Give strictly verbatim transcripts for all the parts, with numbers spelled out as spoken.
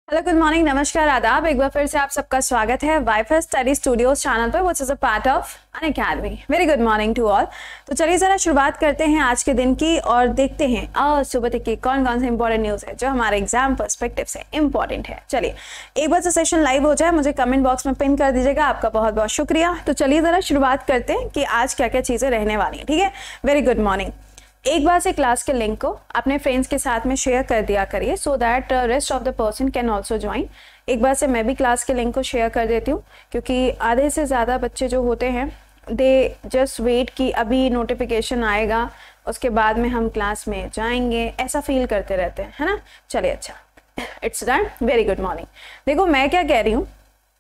Hello, good morning, नमस्कार, आदाब। एक बार फिर से आप सबका स्वागत है वाईफाई स्टडी स्टूडियोज चैनल पर, which is a part of Unacademy. Very good morning to all. तो चलिए जरा शुरुआत करते हैं आज के दिन की और देखते हैं आज सुबह तक की कौन कौन से इंपॉर्टेंट न्यूज़ है जो हमारे एग्जाम पर्सपेक्टिव से इंपॉर्टेंट है। चलिए एक बार से सेशन लाइव हो जाए, मुझे कमेंट बॉक्स में पिन कर दीजिएगा। आपका बहुत बहुत शुक्रिया। तो चलिए जरा शुरुआत करते हैं कि आज क्या क्या चीज़ें रहने वाली हैं। ठीक है, वेरी गुड मॉर्निंग। एक बार से क्लास के लिंक को अपने फ्रेंड्स के साथ में शेयर कर दिया करिए, so that rest of the person can also join. एक बार से मैं भी क्लास के लिंक को शेयर कर देती हूँ, क्योंकि आधे से ज़्यादा बच्चे जो होते हैं दे जस्ट वेट कि अभी नोटिफिकेशन आएगा, उसके बाद में हम क्लास में जाएंगे, ऐसा फील करते रहते हैं, है ना। चलिए अच्छा, it's done. Very good morning. देखो मैं क्या कह रही हूँ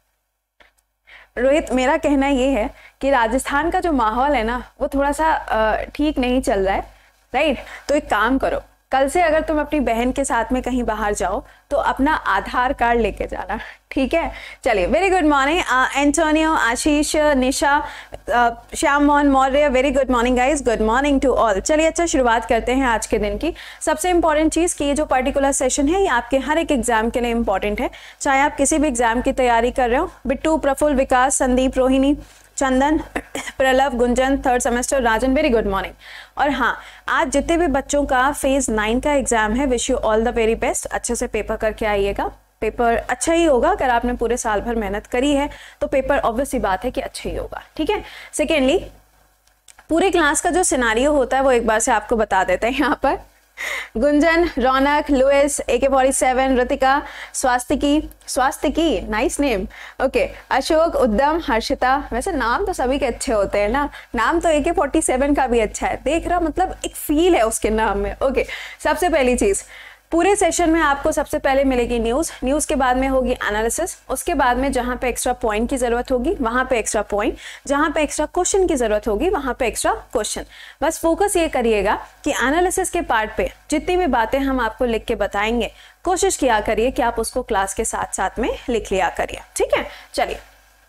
रोहित, मेरा कहना ये है कि राजस्थान का जो माहौल है ना वो थोड़ा सा ठीक नहीं चल रहा है, राइट right? तो एक काम करो, कल से अगर तुम अपनी बहन के साथ में कहीं बाहर जाओ तो अपना आधार कार्ड लेके जाना, ठीक है। चलिए very good morning Antonio, Ashish, Nisha, Shyam Mohan Maurya, very good morning guys, good morning to all. चलिए अच्छा, शुरुआत करते हैं आज के दिन की। सबसे इंपॉर्टेंट चीज़ कि ये जो पर्टिकुलर सेशन है ये आपके हर एक एग्जाम के लिए इंपॉर्टेंट है, चाहे आप किसी भी एग्जाम की तैयारी कर रहे हो। Bittu, Praphul, Vikas, Sandeep, Rohini, Chandan, Pralav, Gunjan, third semester, Rajan, very good morning. और हाँ, आज जितने भी बच्चों का फेज नाइन का एग्जाम है, wish you all the very best. अच्छे से पेपर करके आइएगा, पेपर अच्छा ही होगा। अगर आपने पूरे साल भर मेहनत करी है तो पेपर ऑब्वियस ही बात है कि अच्छा ही होगा, ठीक है। सेकेंडली, पूरे क्लास का जो सिनारियो होता है वो एक बार से आपको बता देते हैं। यहाँ पर गुंजन, रौनक, Louis, A K forty seven, Ritika, Swastiki, Swastiki nice name, okay, Ashok, Udyam, Harshita. वैसे नाम तो सभी के अच्छे होते हैं ना, नाम तो ए के फोर्टी सेवन का भी अच्छा है, देख रहा, मतलब एक फील है उसके नाम में। ओके, सबसे पहली चीज़, पूरे सेशन में आपको सबसे पहले मिलेगी न्यूज़, न्यूज़ के बाद में होगी एनालिसिस, उसके बाद में जहाँ पे एक्स्ट्रा पॉइंट की ज़रूरत होगी वहाँ पे एक्स्ट्रा पॉइंट, जहाँ पे एक्स्ट्रा क्वेश्चन की ज़रूरत होगी वहाँ पे एक्स्ट्रा क्वेश्चन। बस फोकस ये करिएगा कि एनालिसिस के पार्ट पे जितनी भी बातें हम आपको लिख के बताएंगे, कोशिश किया करिए कि आप उसको क्लास के साथ साथ में लिख लिया करिए, ठीक है। चलिए,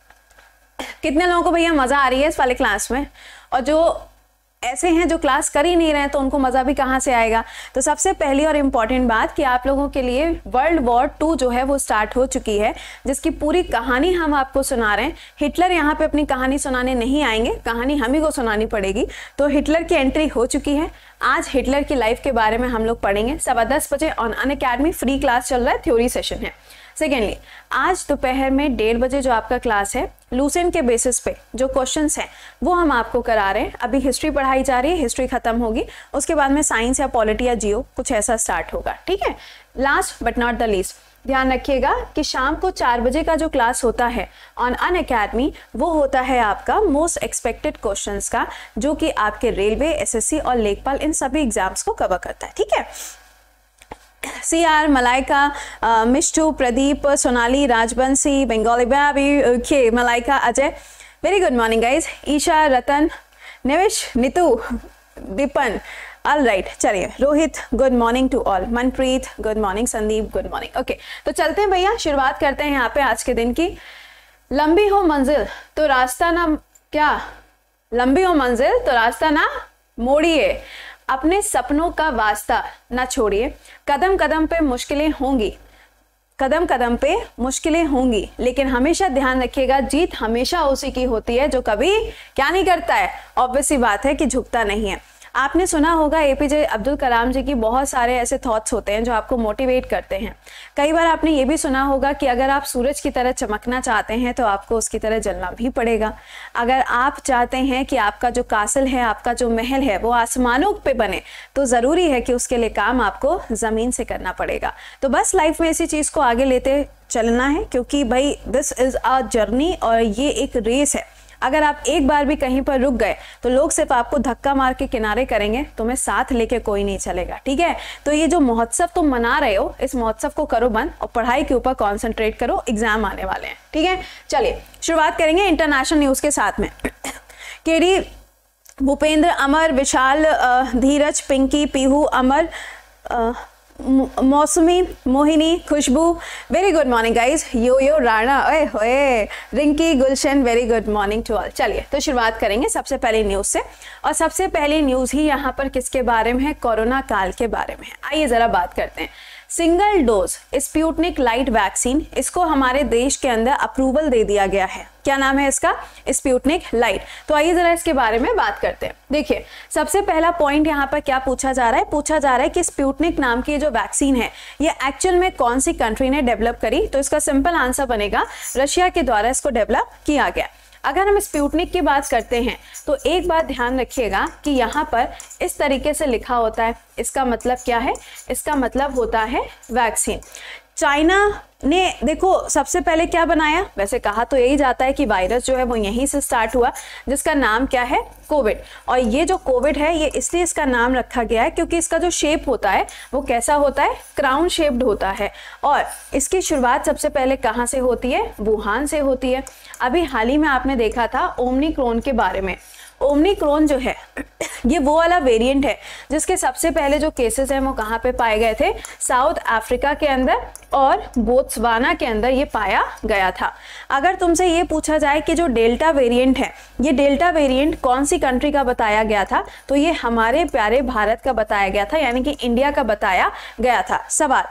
कितने लोगों को भैया मज़ा आ रही है इस वाले क्लास में, और जो ऐसे हैं जो क्लास कर ही नहीं रहे हैं तो उनको मज़ा भी कहाँ से आएगा। तो सबसे पहली और इम्पॉर्टेंट बात कि आप लोगों के लिए वर्ल्ड वॉर टू जो है वो स्टार्ट हो चुकी है, जिसकी पूरी कहानी हम आपको सुना रहे हैं। हिटलर यहाँ पे अपनी कहानी सुनाने नहीं आएंगे, कहानी हम ही को सुनानी पड़ेगी। तो हिटलर की एंट्री हो चुकी है। आज हिटलर की लाइफ के बारे में हम लोग पढ़ेंगे। सवा दस बजे on Unacademy free class चल रहा है, थ्योरी सेशन है। सेकेंडली, आज दोपहर में डेढ़ बजे जो आपका क्लास है, लूसेंट के बेसिस पे जो क्वेश्चंस हैं वो हम आपको करा रहे हैं। अभी हिस्ट्री पढ़ाई जा रही है, हिस्ट्री खत्म होगी, उसके बाद में साइंस या पॉलिटी या जियो कुछ ऐसा स्टार्ट होगा, ठीक है। Last but not the least, ध्यान रखिएगा कि शाम को चार बजे का जो क्लास होता है ऑन अन अकेडमी, वो होता है आपका मोस्ट एक्सपेक्टेड क्वेश्चंस का, जो कि आपके रेलवे, एसएससी और लेखपाल इन सभी एग्जाम्स को कवर करता है, ठीक है। C R, Malaika, Mishtu, Pradeep, Sonali, Rajbanshi, Bengali baby, okay, Malaika, Ajay, very good morning guys, Isha, Ratan, Nivish, Neetu, Deepan, all right. चलिए, Rohit, good morning to all, Manpreet, good morning, Sandeep, good morning. Okay, तो चलते हैं भैया, शुरुआत करते हैं यहाँ पे आज के दिन की। लंबी हो मंजिल तो रास्ता ना, क्या लंबी हो मंजिल तो रास्ता ना मोड़िए, अपने सपनों का वास्ता ना छोड़िए, कदम कदम पे मुश्किलें होंगी, कदम कदम पे मुश्किलें होंगी, लेकिन हमेशा ध्यान रखिएगा जीत हमेशा उसी की होती है जो कभी क्या नहीं करता है, ऑब्वियस सी बात है कि झुकता नहीं है। आपने सुना होगा एपीजे अब्दुल कलाम जी की बहुत सारे ऐसे थॉट्स होते हैं जो आपको मोटिवेट करते हैं। कई बार आपने ये भी सुना होगा कि अगर आप सूरज की तरह चमकना चाहते हैं तो आपको उसकी तरह जलना भी पड़ेगा। अगर आप चाहते हैं कि आपका जो कासल है, आपका जो महल है वो आसमानों पे बने, तो ज़रूरी है कि उसके लिए काम आपको ज़मीन से करना पड़ेगा। तो बस लाइफ में इसी चीज़ को आगे लेते चलना है, क्योंकि भाई दिस इज़ अ जर्नी और ये एक रेस है। अगर आप एक बार भी कहीं पर रुक गए तो लोग सिर्फ आपको धक्का मार के किनारे करेंगे, तुम्हें साथ लेके कोई नहीं चलेगा, ठीक है। तो ये जो महोत्सव तुम मना रहे हो, इस महोत्सव को करो बंद और पढ़ाई के ऊपर कॉन्सेंट्रेट करो, एग्जाम आने वाले हैं, ठीक है। चलिए शुरुआत करेंगे इंटरनेशनल न्यूज़ के साथ में। KD, Bhupendra, Amar, Vishal, Dheeraj, Pinky, Pihu, Amar, Mausami, Mohini, Khushboo, very good morning guys, yo yo, Rana, ओए होए, Rinky, Gulshan, very good morning to all. चलिए तो शुरुआत करेंगे सबसे पहले न्यूज़ से, और सबसे पहली न्यूज़ ही यहाँ पर किसके बारे में है, कोरोना काल के बारे में है। आइए ज़रा बात करते हैं। Single dose Sputnik light vaccine, इसको हमारे देश के अंदर अप्रूवल दे दिया गया है। क्या नाम है इसका? Sputnik light. तो आइए जरा इसके बारे में बात करते हैं। देखिए, सबसे पहला पॉइंट यहाँ पर क्या पूछा जा रहा है? पूछा जा रहा है कि स्पुतनिक नाम की जो वैक्सीन है ये एक्चुअल में कौन सी कंट्री ने डेवलप करी? तो इसका सिंपल आंसर बनेगा रशिया के द्वारा इसको डेवलप किया गया। अगर हम स्पुतनिक की बात करते हैं तो एक बात ध्यान रखिएगा कि यहाँ पर इस तरीके से लिखा होता है। इसका मतलब क्या है? इसका मतलब होता है वैक्सीन। चाइना ने देखो सबसे पहले क्या बनाया? वैसे कहा तो यही जाता है कि वायरस जो है वो यहीं से स्टार्ट हुआ, जिसका नाम क्या है? कोविड। और ये जो कोविड है ये इसलिए इसका नाम रखा गया है क्योंकि इसका जो शेप होता है वो कैसा होता है? क्राउन शेप्ड होता है। और इसकी शुरुआत सबसे पहले कहाँ से होती है? वुहान से होती है। अभी हाल ही में आपने देखा था ओमिक्रॉन के बारे में। ओमिक्रॉन जो है ये वो वाला वेरिएंट है जिसके सबसे पहले जो केसेस हैं वो कहाँ पे पाए गए थे? साउथ अफ्रीका के अंदर और बोत्सवाना के अंदर ये पाया गया था। अगर तुमसे ये पूछा जाए कि जो डेल्टा वेरिएंट है ये डेल्टा वेरिएंट कौन सी कंट्री का बताया गया था, तो ये हमारे प्यारे भारत का बताया गया था, यानी कि इंडिया का बताया गया था। सवाल,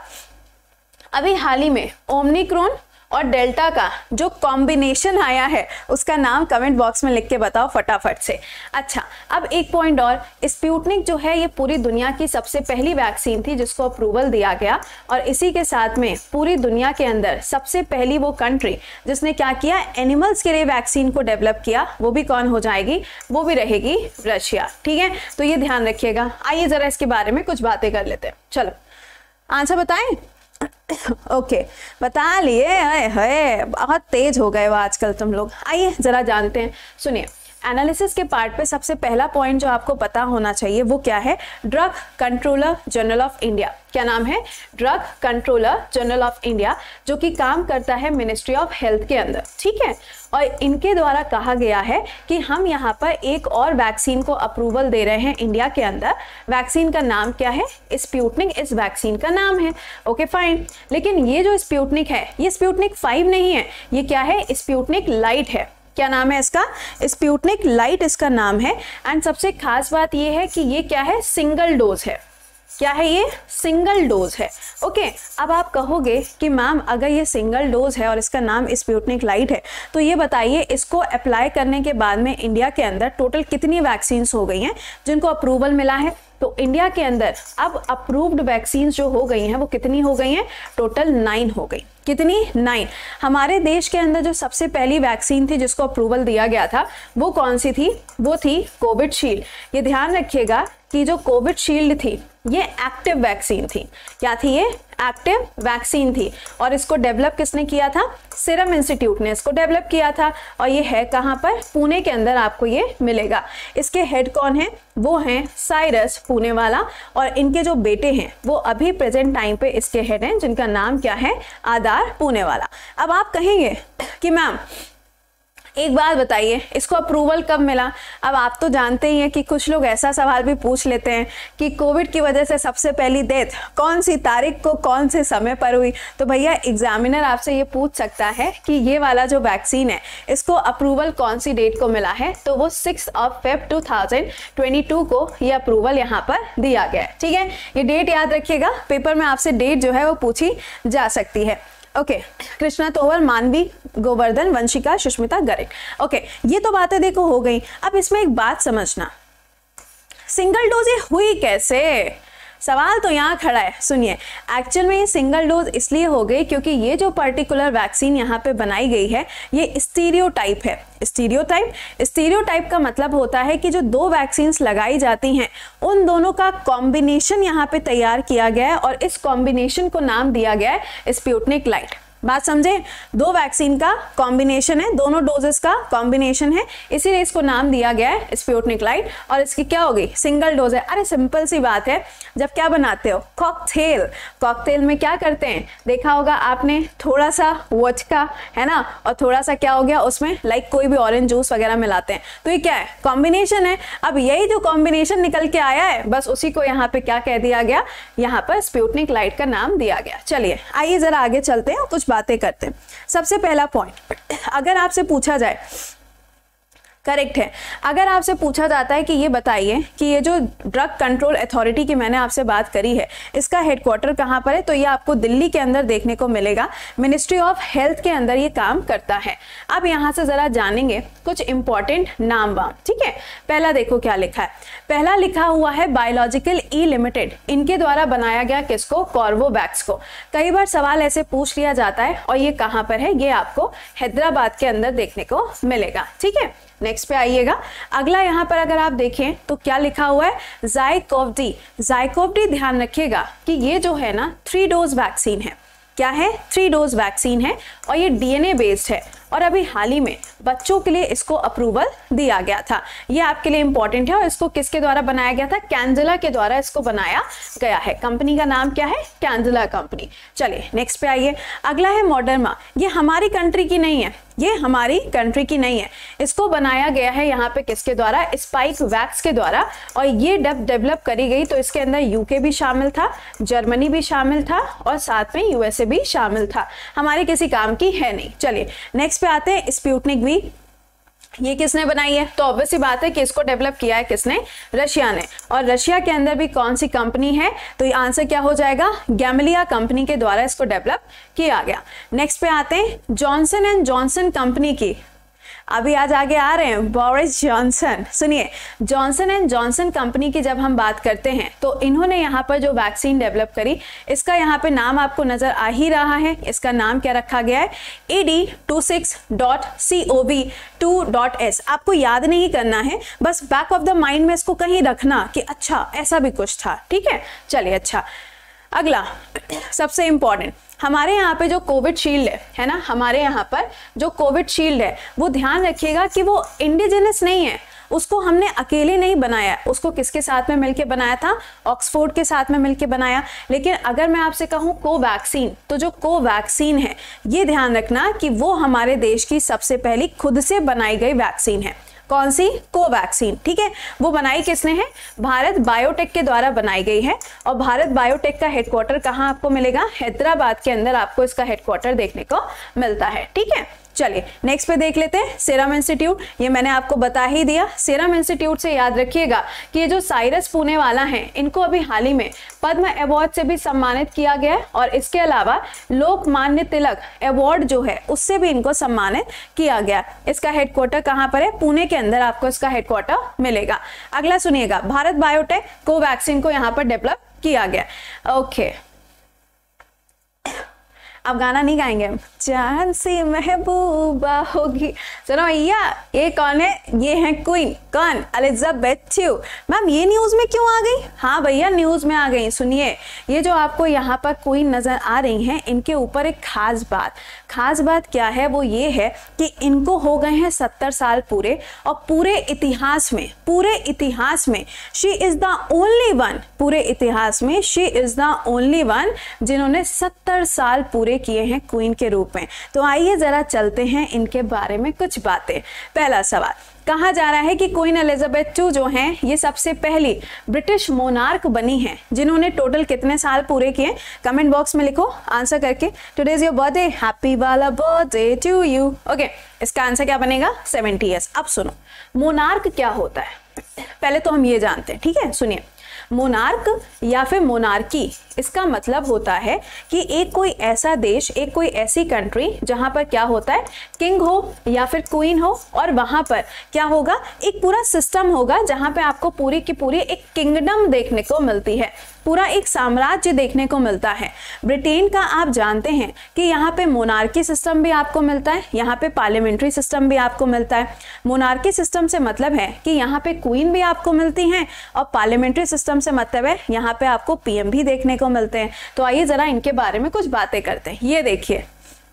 अभी हाल ही में ओमिक्रॉन और डेल्टा का जो कॉम्बिनेशन आया है उसका नाम कमेंट बॉक्स में लिख के बताओ फटाफट से। अच्छा, अब एक पॉइंट और, स्पुतनिक जो है ये पूरी दुनिया की सबसे पहली वैक्सीन थी जिसको अप्रूवल दिया गया, और इसी के साथ में पूरी दुनिया के अंदर सबसे पहली वो कंट्री जिसने क्या किया? एनिमल्स के लिए वैक्सीन को डेवलप किया, वो भी कौन हो जाएगी? वो भी रहेगी रशिया। ठीक है, तो ये ध्यान रखिएगा। आइए जरा इसके बारे में कुछ बातें कर लेते हैं। चलो आंसर बताएं। ओके okay, बता लिए। हाय हाय, बहुत तेज हो गए वो आजकल तुम लोग। आइए जरा जानते हैं। सुनिए, एनालिसिस के पार्ट पे सबसे पहला पॉइंट जो आपको पता होना चाहिए वो क्या है? Drug controller general of India. क्या नाम है? Drug controller general of India, जो कि काम करता है मिनिस्ट्री ऑफ हेल्थ के अंदर। ठीक है, और इनके द्वारा कहा गया है कि हम यहाँ पर एक और वैक्सीन को अप्रूवल दे रहे हैं इंडिया के अंदर। वैक्सीन का नाम क्या है? स्पुतनिक इस वैक्सीन का नाम है। ओके फाइन, लेकिन ये जो स्पुतनिक है ये स्पुतनिक फाइव नहीं है, ये क्या है? स्पुतनिक लाइट है। क्या नाम है इसका? स्पुतनिक लाइट इसका नाम है। एंड सबसे खास बात ये है कि ये क्या है? सिंगल डोज है। क्या है ये? सिंगल डोज है। ओके, अब आप कहोगे कि मैम अगर ये सिंगल डोज है और इसका नाम स्पुतनिक लाइट है तो ये बताइए इसको अप्लाई करने के बाद में इंडिया के अंदर टोटल कितनी वैक्सीन हो गई हैं जिनको अप्रूवल मिला है? तो इंडिया के अंदर अब अप्रूव्ड वैक्सीन जो हो गई हैं वो कितनी हो गई हैं? टोटल नाइन हो गई। कितनी? नाइन। हमारे देश के अंदर जो सबसे पहली वैक्सीन थी जिसको अप्रूवल दिया गया था वो कौन सी थी? वो थी कोविशील्ड। ये ध्यान रखिएगा कि जो कोविशील्ड थी ये एक्टिव वैक्सीन थी। क्या थी ये? एक्टिव वैक्सीन थी। और इसको डेवलप किसने किया था? सीरम इंस्टीट्यूट ने इसको डेवलप किया था। और ये है कहाँ पर? पुणे के अंदर आपको ये मिलेगा। इसके हेड कौन है? वो हैं साइरस पूनेवाला, और इनके जो बेटे हैं वो अभी प्रेजेंट टाइम पे इसके हेड हैं जिनका नाम क्या है? आधार पूनेवाला। अब आप कहेंगे कि मैम एक बात बताइए, इसको अप्रूवल कब मिला? अब आप तो जानते ही हैं कि कुछ लोग ऐसा सवाल भी पूछ लेते हैं कि कोविड की वजह से सबसे पहली डेथ कौन सी तारीख को, कौन से समय पर हुई। तो भैया एग्जामिनर आपसे ये पूछ सकता है कि ये वाला जो वैक्सीन है इसको अप्रूवल कौन सी डेट को मिला है? तो वो six of Feb two thousand twenty two को ये अप्रूवल यहाँ पर दिया गया है। ठीक है, ये डेट याद रखिएगा, पेपर में आपसे डेट जो है वो पूछी जा सकती है। Okay okay. Krishna Tomar, Manvi Govardhan, Vanshika, Sushmita Garik. Okay okay. ये तो बातें देखो हो गई। अब इसमें एक बात समझना, सिंगल डोज ये हुई कैसे? सवाल तो यहाँ खड़ा है। सुनिए, एक्चुअल में ये सिंगल डोज इसलिए हो गई क्योंकि ये जो पर्टिकुलर वैक्सीन यहाँ पे बनाई गई है ये स्टीरियोटाइप है। स्टीरियोटाइप स्टीरियोटाइप का मतलब होता है कि जो दो वैक्सीन्स लगाई जाती हैं उन दोनों का कॉम्बिनेशन यहाँ पे तैयार किया गया है और इस कॉम्बिनेशन को नाम दिया गया है स्पुतनिक लाइट। बात समझे? दो वैक्सीन का कॉम्बिनेशन है, दोनों डोजेस का कॉम्बिनेशन है, इसीलिए इसको नाम दिया गया है स्पुतनिक लाइट। और इसकी क्या होगी? सिंगल डोज है। अरे सिंपल सी बात है, जब क्या बनाते हो? कॉकटेल। कॉकटेल में क्या करते हैं? देखा होगा आपने, थोड़ा सा वोडका है ना, और थोड़ा सा क्या हो गया उसमें, लाइक कोई भी ऑरेंज जूस वगैरह मिलाते हैं। तो ये क्या है? कॉम्बिनेशन है। अब यही जो कॉम्बिनेशन निकल के आया है बस उसी को यहाँ पे क्या कह दिया गया? यहाँ पर स्पुतनिक लाइट का नाम दिया गया। चलिए आइए जरा आगे चलते हैं, कुछ बातें करते हैं। सबसे पहला पॉइंट, अगर आपसे पूछा जाए करेक्ट है। अगर आपसे पूछा जाता है कि ये बताइए कि ये जो ड्रग कंट्रोल अथॉरिटी की मैंने आपसे बात करी है इसका हेडक्वार्टर कहाँ पर है, तो ये आपको दिल्ली के अंदर देखने को मिलेगा। मिनिस्ट्री ऑफ हेल्थ के अंदर ये काम करता है। अब यहाँ से जरा जानेंगे कुछ इंपॉर्टेंट नाम वाम, ठीक है। पहला देखो क्या लिखा है, पहला लिखा हुआ है बायोलॉजिकल ई लिमिटेड, इनके द्वारा बनाया गया किसको, कॉर्बोवैक्स को। कई बार सवाल ऐसे पूछ लिया जाता है और ये कहाँ पर है, ये आपको हैदराबाद के अंदर देखने को मिलेगा, ठीक है। नेक्स्ट पे आइएगा, अगला यहाँ पर अगर आप देखें तो क्या लिखा हुआ है, ज़ाइकोव डी। ज़ाइकोव डी ध्यान रखिएगा कि ये जो है ना थ्री डोज वैक्सीन है। क्या है, थ्री डोज वैक्सीन है और ये डीएनए बेस्ड है और अभी हाल ही में बच्चों के लिए इसको अप्रूवल दिया गया था। ये आपके लिए इंपॉर्टेंट है। और इसको किसके द्वारा बनाया गया था, कैंडिला के द्वारा इसको बनाया गया है। कंपनी का नाम क्या है, कैंडिला कंपनी। चलिए नेक्स्ट पे आइए, अगला है मॉडर्ना। ये हमारी कंट्री की नहीं है, ये हमारी कंट्री की नहीं है, इसको बनाया गया है यहाँ पे किसके द्वारा, स्पाइक वैक्स के द्वारा। और ये जब डेवलप करी गई तो इसके अंदर यूके भी शामिल था, जर्मनी भी शामिल था और साथ में यूएसए भी शामिल था। हमारे किसी काम की है नहीं। चलिए नेक्स्ट पे आते हैं, स्पुतनिक वी। ये किसने बनाई है, तो ऑब्वियस सी बात है कि इसको डेवलप किया है किसने, रशिया ने। और रशिया के अंदर भी कौन सी कंपनी है, तो ये आंसर क्या हो जाएगा, गैमलिया कंपनी के द्वारा इसको डेवलप किया गया। नेक्स्ट पे आते हैं, जॉनसन एंड जॉनसन कंपनी की, अभी आज आगे आ रहे हैं बोरिस जॉनसन। सुनिए, जॉनसन एंड जॉनसन कंपनी की जब हम बात करते हैं तो इन्होंने यहाँ पर जो वैक्सीन डेवलप करी, इसका यहाँ पे नाम आपको नजर आ ही रहा है। इसका नाम क्या रखा गया है, A D two six dot C O V two dot S. आपको याद नहीं करना है, बस बैक ऑफ द माइंड में इसको कहीं रखना कि अच्छा ऐसा भी कुछ था, ठीक है। चलिए अच्छा, अगला सबसे इंपॉर्टेंट, हमारे यहाँ पे जो कोविड शील्ड है है ना, हमारे यहाँ पर जो कोविड शील्ड है वो ध्यान रखिएगा कि वो इंडिजिनस नहीं है, उसको हमने अकेले नहीं बनाया, उसको किसके साथ में मिलके बनाया था, ऑक्सफोर्ड के साथ में मिलके बनाया। लेकिन अगर मैं आपसे कहूँ कोवैक्सीन, तो जो कोवैक्सीन है ये ध्यान रखना कि वो हमारे देश की सबसे पहली खुद से बनाई गई वैक्सीन है। कौन सी, कोवैक्सीन, ठीक है। वो बनाई किसने है, भारत बायोटेक के द्वारा बनाई गई है। और भारत बायोटेक का हेडक्वार्टर कहाँ आपको मिलेगा, हैदराबाद के अंदर आपको इसका हेडक्वार्टर देखने को मिलता है, ठीक है। चलिए नेक्स्ट पे देख लेते हैं, सीरम इंस्टीट्यूट। ये मैंने आपको बता ही दिया। सीरम इंस्टीट्यूट से याद रखिएगा कि ये जो साइरस पुणे वाला है, इनको अभी हाल ही में पद्म अवार्ड से भी सम्मानित किया गया है। और इसके अलावा लोकमान्य तिलक अवार्ड जो है उससे भी इनको सम्मानित किया गया। इसका हेडक्वार्टर कहाँ पर है, पुणे के अंदर आपको इसका हेडक्वार्टर मिलेगा। अगला सुनिएगा, भारत बायोटेक कोवैक्सीन को यहाँ पर डेवलप किया गया। ओके, अब गाना नहीं गाएंगे हम, चांद सी महबूबा होगी। चलो भैया, ये कौन है, ये है क्वीन, कौन, एलिजाबेथ ट्यू। मैम ये न्यूज में क्यों आ गई, हाँ भैया न्यूज में आ गई। सुनिए, ये जो आपको यहाँ पर क्वीन नजर आ रही हैं, इनके ऊपर एक खास बात, खास बात क्या है, वो ये है कि इनको हो गए हैं सत्तर साल पूरे। और पूरे इतिहास में, पूरे इतिहास में she is the only one, पूरे इतिहास में she is the only one जिन्होंने सत्तर साल पूरे किए हैं क्वीन के रूप में। तो आइए जरा चलते हैं इनके बारे में कुछ बातें। पहला सवाल, कहा जा रहा है कि क्वीन एलिजाबेथ टू जो हैं ये सबसे पहली ब्रिटिश मोनार्क बनी हैं जिन्होंने टोटल कितने साल पूरे किए, कमेंट बॉक्स में लिखो आंसर करके। Today is your birthday, happy वाला बर्थडे टू यू। ओके, इसका आंसर क्या बनेगा, सेवेंटी ईयर्स। अब सुनो, मोनार्क क्या होता है, पहले तो हम ये जानते हैं, ठीक है। सुनिए, मोनार्क या फिर मोनार्की, इसका मतलब होता है कि एक कोई ऐसा देश, एक कोई ऐसी कंट्री जहां पर क्या होता है, किंग हो या फिर क्वीन हो, और वहां पर क्या होगा, एक पूरा सिस्टम होगा जहां पे आपको पूरी की पूरी एक किंगडम देखने को मिलती है, पूरा एक साम्राज्य देखने को मिलता है। ब्रिटेन का आप जानते हैं कि यहाँ पे मोनार्की सिस्टम भी आपको मिलता है, यहाँ पे पार्लियामेंट्री सिस्टम भी आपको मिलता है। मोनार्की सिस्टम से मतलब है कि यहाँ पे क्वीन भी आपको मिलती हैं, और पार्लियामेंट्री सिस्टम से मतलब है यहाँ पे आपको पीएम भी देखने को मिलते हैं। तो आइए जरा इनके बारे में कुछ बातें करते हैं। ये देखिए,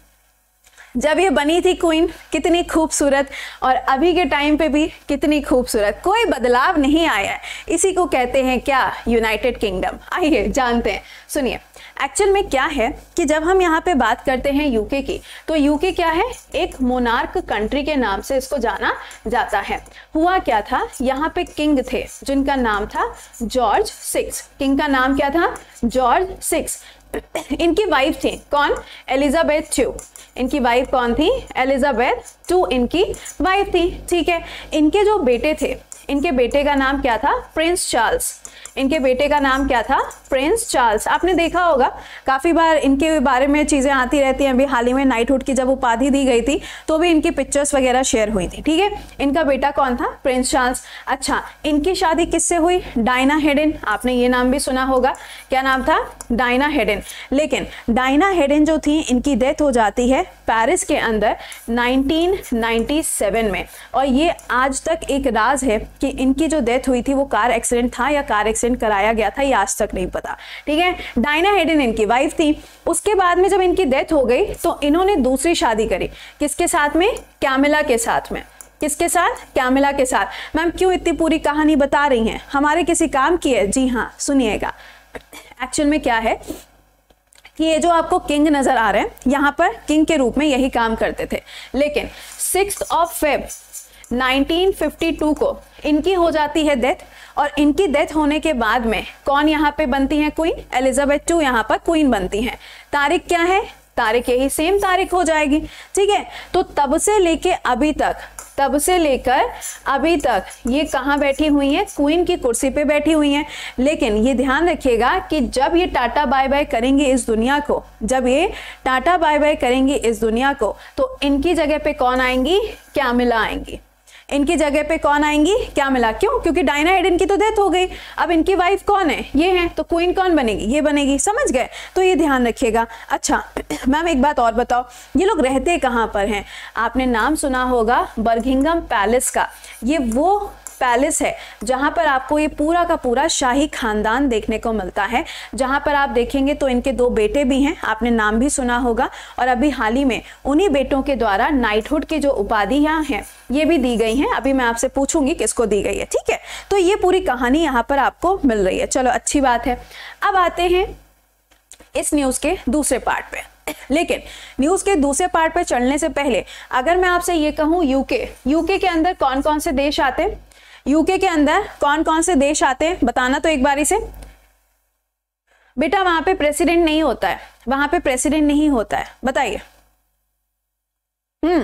जब ये बनी थी क्वीन कितनी खूबसूरत, और अभी के टाइम पे भी कितनी खूबसूरत, कोई बदलाव नहीं आया है। इसी को कहते हैं क्या, यूनाइटेड किंगडम। आइए जानते हैं। सुनिए, एक्चुअल में क्या है कि जब हम यहाँ पे बात करते हैं यूके की, तो यूके क्या है, एक मोनार्क कंट्री के नाम से इसको जाना जाता है। हुआ क्या था, यहाँ पे किंग थे जिनका नाम था जॉर्ज सिक्स। किंग का नाम क्या था, जॉर्ज सिक्स। इनकी वाइफ थी कौन? Elizabeth two. इनकी वाइफ कौन थी? एलिजाबेथ टू इनकी वाइफ थी। ठीक है, इनके जो बेटे थे, इनके बेटे का नाम क्या था? Prince Charles. इनके बेटे का नाम क्या था? Prince Charles. आपने देखा होगा काफ़ी बार इनके बारे में चीज़ें आती रहती हैं। अभी हाल ही में नाइटहुड की जब उपाधि दी गई थी तो भी इनकी पिक्चर्स वगैरह शेयर हुई थी। ठीक है, इनका बेटा कौन था? Prince Charles. अच्छा, इनकी शादी किससे हुई? Diana Hayden. आपने ये नाम भी सुना होगा, क्या नाम था? Diana Hayden. लेकिन डायना हेडेन जो थी, इनकी डेथ हो जाती है पेरिस के अंदर नाइनटीन नाइंटी सेवन में। और ये आज तक एक राज है कि इनकी जो डेथ हुई थी वो कार एक्सीडेंट था या कार एक्सीडेंट कराया गया था, ये आज तक नहीं पता। ठीक है, डायना हेडेन इनकी वाइफ थी। उसके बाद में जब इनकी डेथ हो गई तो इन्होंने दूसरी शादी करी। किसके साथ में? कैमिला के साथ में। किसके साथ? कैमिला के साथ। मैम क्यों इतनी पूरी कहानी बता रही हैं? हमारे किसी काम की है? जी हाँ, सुनिएगा। एक्चुअल में क्या है कि ये जो आपको किंग नजर आ रहे हैं, यहाँ पर किंग के रूप में यही काम करते थे। लेकिन sixth of Feb nineteen fifty two को इनकी हो जाती है डेथ। और इनकी डेथ होने के बाद में कौन यहाँ पे बनती है? क्वीन। एलिजाबेथ टू यहाँ पर क्वीन बनती हैं। तारीख क्या है? तारीख यही सेम तारीख हो जाएगी। ठीक है, तो तब से लेके अभी तक तब से लेकर अभी तक ये कहाँ बैठी हुई हैं? क्वीन की कुर्सी पे बैठी हुई हैं। लेकिन ये ध्यान रखिएगा कि जब ये टाटा बाय बाय करेंगे इस दुनिया को, जब ये टाटा बाय बाय करेंगे इस दुनिया को, तो इनकी जगह पे कौन आएंगी? कैमिला आएंगी। इनकी जगह पे कौन आएंगी? कैमिला। क्यों? क्योंकि डायना हेडेन की तो डेथ हो गई। अब इनकी वाइफ कौन है? ये है। तो क्वीन कौन बनेगी? ये बनेगी। समझ गए? तो ये ध्यान रखिएगा। अच्छा मैम एक बात और बताओ, ये लोग रहते कहाँ पर हैं? आपने नाम सुना होगा बर्गिंघम पैलेस का। ये वो पैलेस है जहां पर आपको ये पूरा का पूरा शाही खानदान देखने को मिलता है। जहां पर आप देखेंगे तो इनके दो बेटे भी हैं, आपने नाम भी सुना होगा। और अभी हाल ही में उन्हीं बेटों के द्वारा नाइटहुड की जो उपाधियां हैं ये भी दी गई हैं। अभी मैं आपसे पूछूंगी किसको दी गई है। ठीक है, तो ये पूरी कहानी यहाँ पर आपको मिल रही है। चलो अच्छी बात है। अब आते हैं इस न्यूज के दूसरे पार्ट पे। लेकिन न्यूज के दूसरे पार्ट पे चलने से पहले अगर मैं आपसे ये कहूँ यूके, यूके के अंदर कौन कौन से देश आते हैं? यूके के अंदर कौन कौन से देश आते हैं बताना तो एक बारी से। बेटा वहां पे प्रेसिडेंट नहीं होता है, वहां पे प्रेसिडेंट नहीं होता है, बताइए। हम्म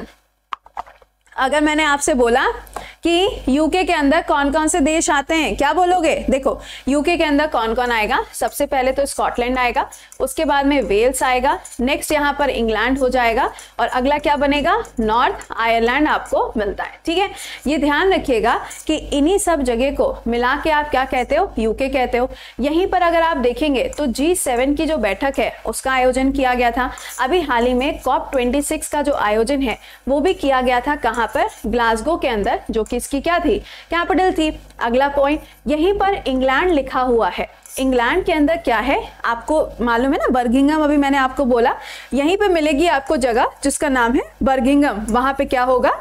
अगर मैंने आपसे बोला कि यूके के अंदर कौन कौन से देश आते हैं, क्या बोलोगे? देखो यूके के अंदर कौन कौन आएगा? सबसे पहले तो स्कॉटलैंड आएगा, उसके बाद में वेल्स आएगा, नेक्स्ट यहाँ पर इंग्लैंड हो जाएगा और अगला क्या बनेगा? नॉर्थ आयरलैंड आपको मिलता है। ठीक है, ये ध्यान रखिएगा कि इन्हीं सब जगह को मिला के आप क्या कहते हो? यूके कहते हो। यहीं पर अगर आप देखेंगे तो जी सेवन की जो बैठक है उसका आयोजन किया गया था। अभी हाल ही में कॉप ट्वेंटी सिक्स का जो आयोजन है वो भी किया गया था। कहाँ पर? ग्लासगो के अंदर, जो कि इसकी क्या थी? कैपिटल थी। अगला पॉइंट, यहीं पर इंग्लैंड लिखा हुआ है। इंग्लैंड के अंदर क्या है आपको मालूम है ना? बर्गिंघम। अभी मैंने आपको बोला यहीं पे मिलेगी आपको जगह जिसका नाम है बर्गिंघम। वहां पे क्या होगा?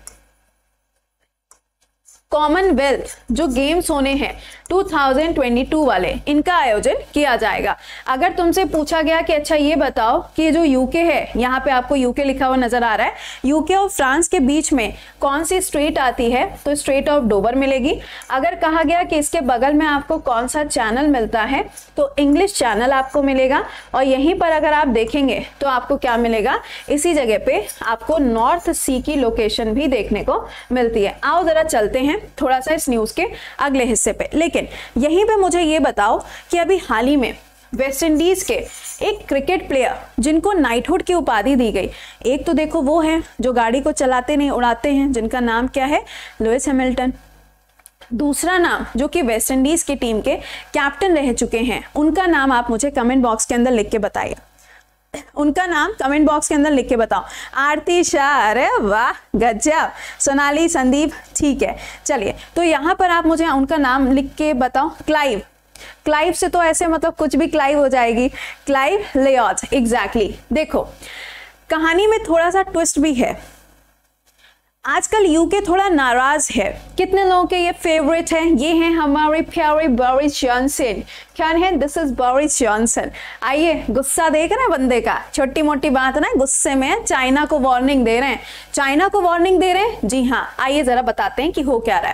कॉमनवेल्थ जो गेम्स होने हैं टू थाउजेंड ट्वेंटी टू वाले, इनका आयोजन किया जाएगा। अगर तुमसे पूछा गया कि अच्छा ये बताओ कि जो यूके है, यहाँ पे आपको यूके लिखा हुआ नजर आ रहा है, यूके और फ्रांस के बीच में कौन सी स्ट्रेट आती है? तो स्ट्रेट ऑफ डोवर मिलेगी। अगर कहा गया कि इसके बगल में आपको कौन सा चैनल मिलता है तो इंग्लिश चैनल आपको मिलेगा। और यहीं पर अगर आप देखेंगे तो आपको क्या मिलेगा? इसी जगह पे आपको नॉर्थ सी की लोकेशन भी देखने को मिलती है। आओ जरा चलते हैं थोड़ा सा इस न्यूज के अगले हिस्से पे। लेकिन यहीं पे मुझे ये बताओ कि अभी हाल ही में वेस्ट इंडीज के एक क्रिकेट प्लेयर जिनको नाइटहुड की उपाधि दी गई, एक तो देखो वो है जो गाड़ी को चलाते नहीं उड़ाते हैं, जिनका नाम क्या है? Lewis Hamilton. दूसरा नाम जो कि वेस्ट इंडीज की टीम के कैप्टन रह चुके हैं, उनका नाम आप मुझे कमेंट बॉक्स के अंदर लिख के बताइए। उनका नाम कमेंट बॉक्स के अंदर लिख के बताओ। आरती शाह, अरे वाह गजब। सोनाली, संदीप, ठीक है। चलिए तो यहाँ पर आप मुझे उनका नाम लिख के बताओ। क्लाइव, क्लाइव से तो ऐसे मतलब कुछ भी क्लाइव हो जाएगी। Clive Lloyd, exactly. देखो कहानी में थोड़ा सा ट्विस्ट भी है। आजकल यूके थोड़ा नाराज है। कितने लोगों के ये फेवरेट है? ये हैं हमारे प्यारे बोरिस जॉनसन। क्या है? This is Boris Johnson. आइए, गुस्सा देख रहे हैं बंदे का, छोटी मोटी बात ना, गुस्से में चाइना को वार्निंग दे रहे हैं। चाइना को वार्निंग दे रहे हैं? जी हाँ, आइए जरा बताते हैं कि हो क्या रहा है।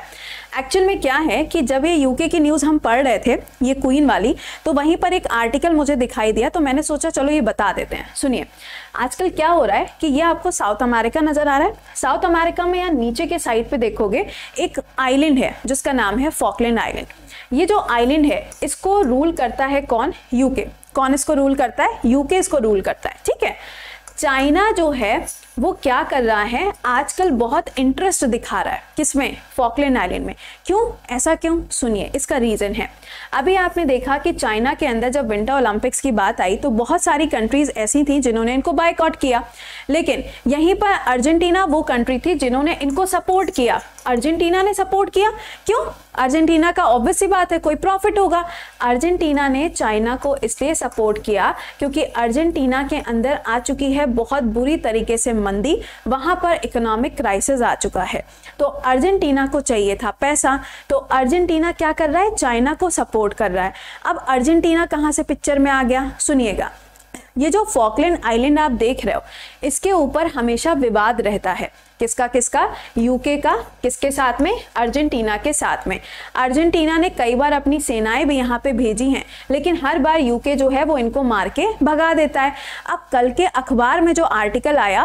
एक्चुअल में क्या है कि जब ये यूके की न्यूज़ हम पढ़ रहे थे, ये क्वीन वाली, तो वहीं पर एक आर्टिकल मुझे दिखाई दिया, तो मैंने सोचा चलो ये बता देते हैं। सुनिए, आजकल क्या हो रहा है कि ये आपको साउथ अमेरिका नज़र आ रहा है। साउथ अमेरिका में यहाँ नीचे के साइड पे देखोगे एक आइलैंड है जिसका नाम है फॉकलैंड आइलैंड। ये जो आइलैंड है इसको रूल करता है कौन? यूके। कौन इसको रूल करता है? यूके इसको रूल करता है, ठीक है। चाइना जो है वो क्या कर रहा है, आजकल बहुत इंटरेस्ट दिखा रहा है किसमें? फॉकलैंड आइलैंड में। क्यों? ऐसा क्यों? सुनिए, इसका रीज़न है। अभी आपने देखा कि चाइना के अंदर जब विंटर ओलंपिक्स की बात आई तो बहुत सारी कंट्रीज ऐसी थी जिन्होंने इनको बायकॉट किया, लेकिन यहीं पर अर्जेंटीना वो कंट्री थी जिन्होंने इनको सपोर्ट किया। अर्जेंटीना ने सपोर्ट किया, क्यों? अर्जेंटीना का ऑब्वियस सी बात है कोई प्रॉफिट होगा। अर्जेंटीना ने चाइना को इसलिए सपोर्ट किया क्योंकि अर्जेंटीना के अंदर आ चुकी है बहुत बुरी तरीके से मंदी, वहां पर इकोनॉमिक क्राइसिस आ चुका है। तो अर्जेंटीना को चाहिए था पैसा, तो अर्जेंटीना क्या कर रहा है? चाइना को सपोर्ट कर रहा है। अब अर्जेंटीना कहां से पिक्चर में आ गया? सुनिएगा, ये जो फॉकलैंड आइलैंड आप देख रहे हो इसके ऊपर हमेशा विवाद रहता है। किसका किसका? यूके का। किसके साथ में? अर्जेंटीना के साथ में। अर्जेंटीना ने कई बार अपनी सेनाएं भी यहाँ पे भेजी हैं, लेकिन हर बार यूके जो है वो इनको मार के भगा देता है। अब कल के अखबार में जो आर्टिकल आया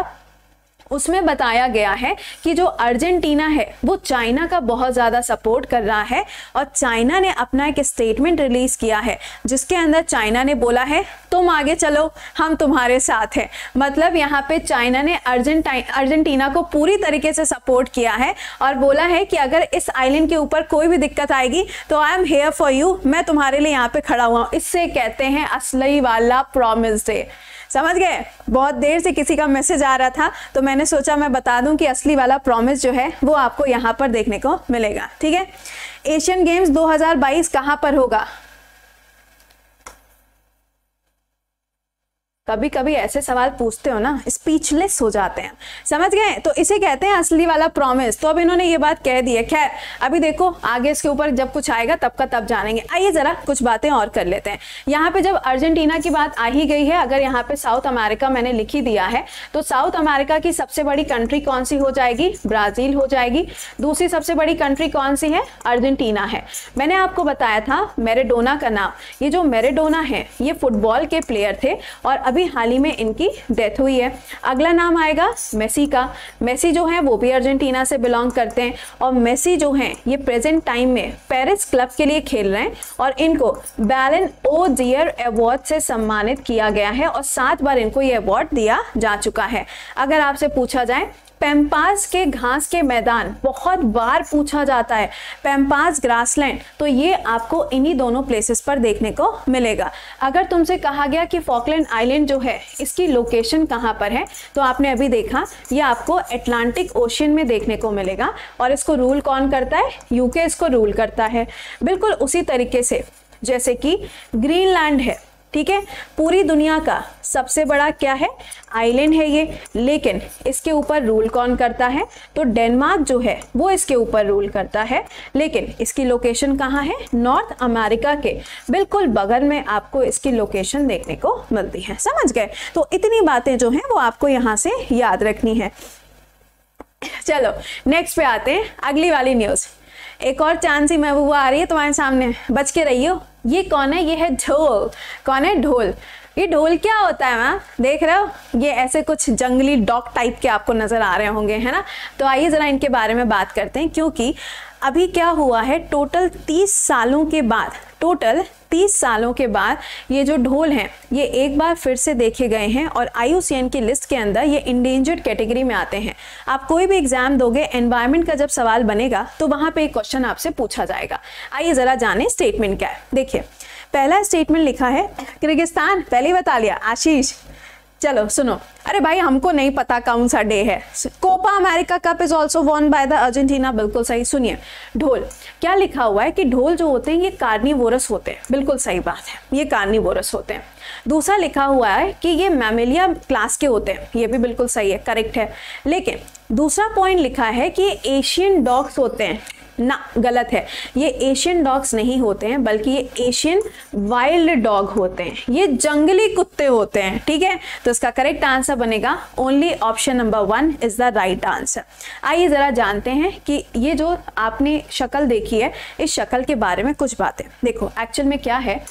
उसमें बताया गया है कि जो अर्जेंटीना है वो चाइना का बहुत ज़्यादा सपोर्ट कर रहा है, और चाइना ने अपना एक स्टेटमेंट रिलीज़ किया है जिसके अंदर चाइना ने बोला है तुम आगे चलो, हम तुम्हारे साथ हैं। मतलब यहाँ पे चाइना ने अर्जेंटाइन अर्जेंटीना को पूरी तरीके से सपोर्ट किया है और बोला है कि अगर इस आइलैंड के ऊपर कोई भी दिक्कत आएगी तो I am here for you, मैं तुम्हारे लिए यहाँ पे खड़ा हुआ हूँ। इससे कहते हैं असली वाला प्रॉमिस डे। समझ गए? बहुत देर से किसी का मैसेज आ रहा था तो मैंने सोचा मैं बता दूं कि असली वाला प्रॉमिस जो है वो आपको यहाँ पर देखने को मिलेगा, ठीक है। एशियन गेम्स दो हज़ार बाईस कहाँ पर होगा? कभी कभी ऐसे सवाल पूछते हो ना, स्पीचलेस हो जाते हैं, समझ गए? तो इसे कहते हैं असली वाला प्रॉमिस। तो अब इन्होंने ये बात कह दी है। खैर अभी देखो आगे इसके ऊपर जब कुछ आएगा तब का तब जानेंगे। आइए जरा कुछ बातें और कर लेते हैं। यहाँ पे जब अर्जेंटीना की बात आ ही गई है, अगर यहाँ पे साउथ अमेरिका मैंने लिख ही दिया है, तो साउथ अमेरिका की सबसे बड़ी कंट्री कौन सी हो जाएगी? ब्राजील हो जाएगी। दूसरी सबसे बड़ी कंट्री कौन सी है? अर्जेंटीना है। मैंने आपको बताया था मैराडोना का नाम। ये जो मैराडोना है ये फुटबॉल के प्लेयर थे और अभी हाल ही में इनकी डेथ हुई है। अगला नाम आएगा मेसी का। मेसी जो है वो भी अर्जेंटीना से बिलोंग करते हैं और मेसी जो हैं ये प्रेजेंट टाइम में पेरिस क्लब के लिए खेल रहे हैं और इनको बैलन ओ डियर अवार्ड से सम्मानित किया गया है और सात बार इनको ये अवार्ड दिया जा चुका है। अगर आपसे पूछा जाए पैम्पास के घास के मैदान, बहुत बार पूछा जाता है पैम्पास ग्रासलैंड, तो ये आपको इन्हीं दोनों प्लेसेस पर देखने को मिलेगा। अगर तुमसे कहा गया कि फॉकलैंड आइलैंड जो है इसकी लोकेशन कहाँ पर है, तो आपने अभी देखा ये आपको अटलांटिक ओशियन में देखने को मिलेगा और इसको रूल कौन करता है? यूके इसको रूल करता है। बिल्कुल उसी तरीके से जैसे कि ग्रीनलैंड है, ठीक है, पूरी दुनिया का सबसे बड़ा क्या है? आइलैंड है ये, लेकिन इसके ऊपर रूल कौन करता है? तो डेनमार्क जो है वो इसके ऊपर रूल करता है, लेकिन इसकी लोकेशन कहाँ है? नॉर्थ अमेरिका के बिल्कुल बगल में आपको इसकी लोकेशन देखने को मिलती है। समझ गए? तो इतनी बातें जो हैं वो आपको यहाँ से याद रखनी है। चलो नेक्स्ट पे आते हैं, अगली वाली न्यूज़। एक और चांसी महबूबा आ रही है तुम्हारे सामने, बच के रहियो। ये कौन है? ये है ढोल। कौन है? ढोल। ये ढोल क्या होता है? वहाँ देख रहे हो ये ऐसे कुछ जंगली डॉग टाइप के आपको नजर आ रहे होंगे, है ना। तो आइए जरा इनके बारे में बात करते हैं, क्योंकि अभी क्या हुआ है, टोटल तीस सालों के बाद टोटल तीस सालों के बाद ये जो ढोल हैं ये एक बार फिर से देखे गए हैं और आई यू सी एन की लिस्ट के अंदर ये इंडेंजर्ड कैटेगरी में आते हैं। आप कोई भी एग्जाम दोगे, एनवायरनमेंट का जब सवाल बनेगा तो वहां पे एक क्वेश्चन आपसे पूछा जाएगा। आइए जरा जाने स्टेटमेंट क्या है। देखिए पहला स्टेटमेंट लिखा है किर्गिस्तान, पहले ही बता लिया आशीष। चलो सुनो, अरे भाई हमको नहीं पता कौन सा डे है। Copa America cup is also won by the Argentina, बिल्कुल सही। सुनिए ढोल क्या लिखा हुआ है कि ढोल जो होते हैं ये कार्निवोरस होते हैं, बिल्कुल सही बात है, ये कार्निवोरस होते हैं। दूसरा लिखा हुआ है कि ये मैमेलिया क्लास के होते हैं, ये भी बिल्कुल सही है, करेक्ट है। लेकिन दूसरा पॉइंट लिखा है कि ये एशियन डॉग्स होते हैं, ना, गलत है। ये एशियन डॉग्स नहीं होते हैं, बल्कि ये एशियन वाइल्ड डॉग होते हैं, ये जंगली कुत्ते होते हैं, ठीक है। तो इसका करेक्ट आंसर बनेगा only option number one is the right answer. आइए जरा जानते हैं कि ये जो आपने शक्ल देखी है, इस शक्ल के बारे में कुछ बातें। देखो एक्चुअल में क्या है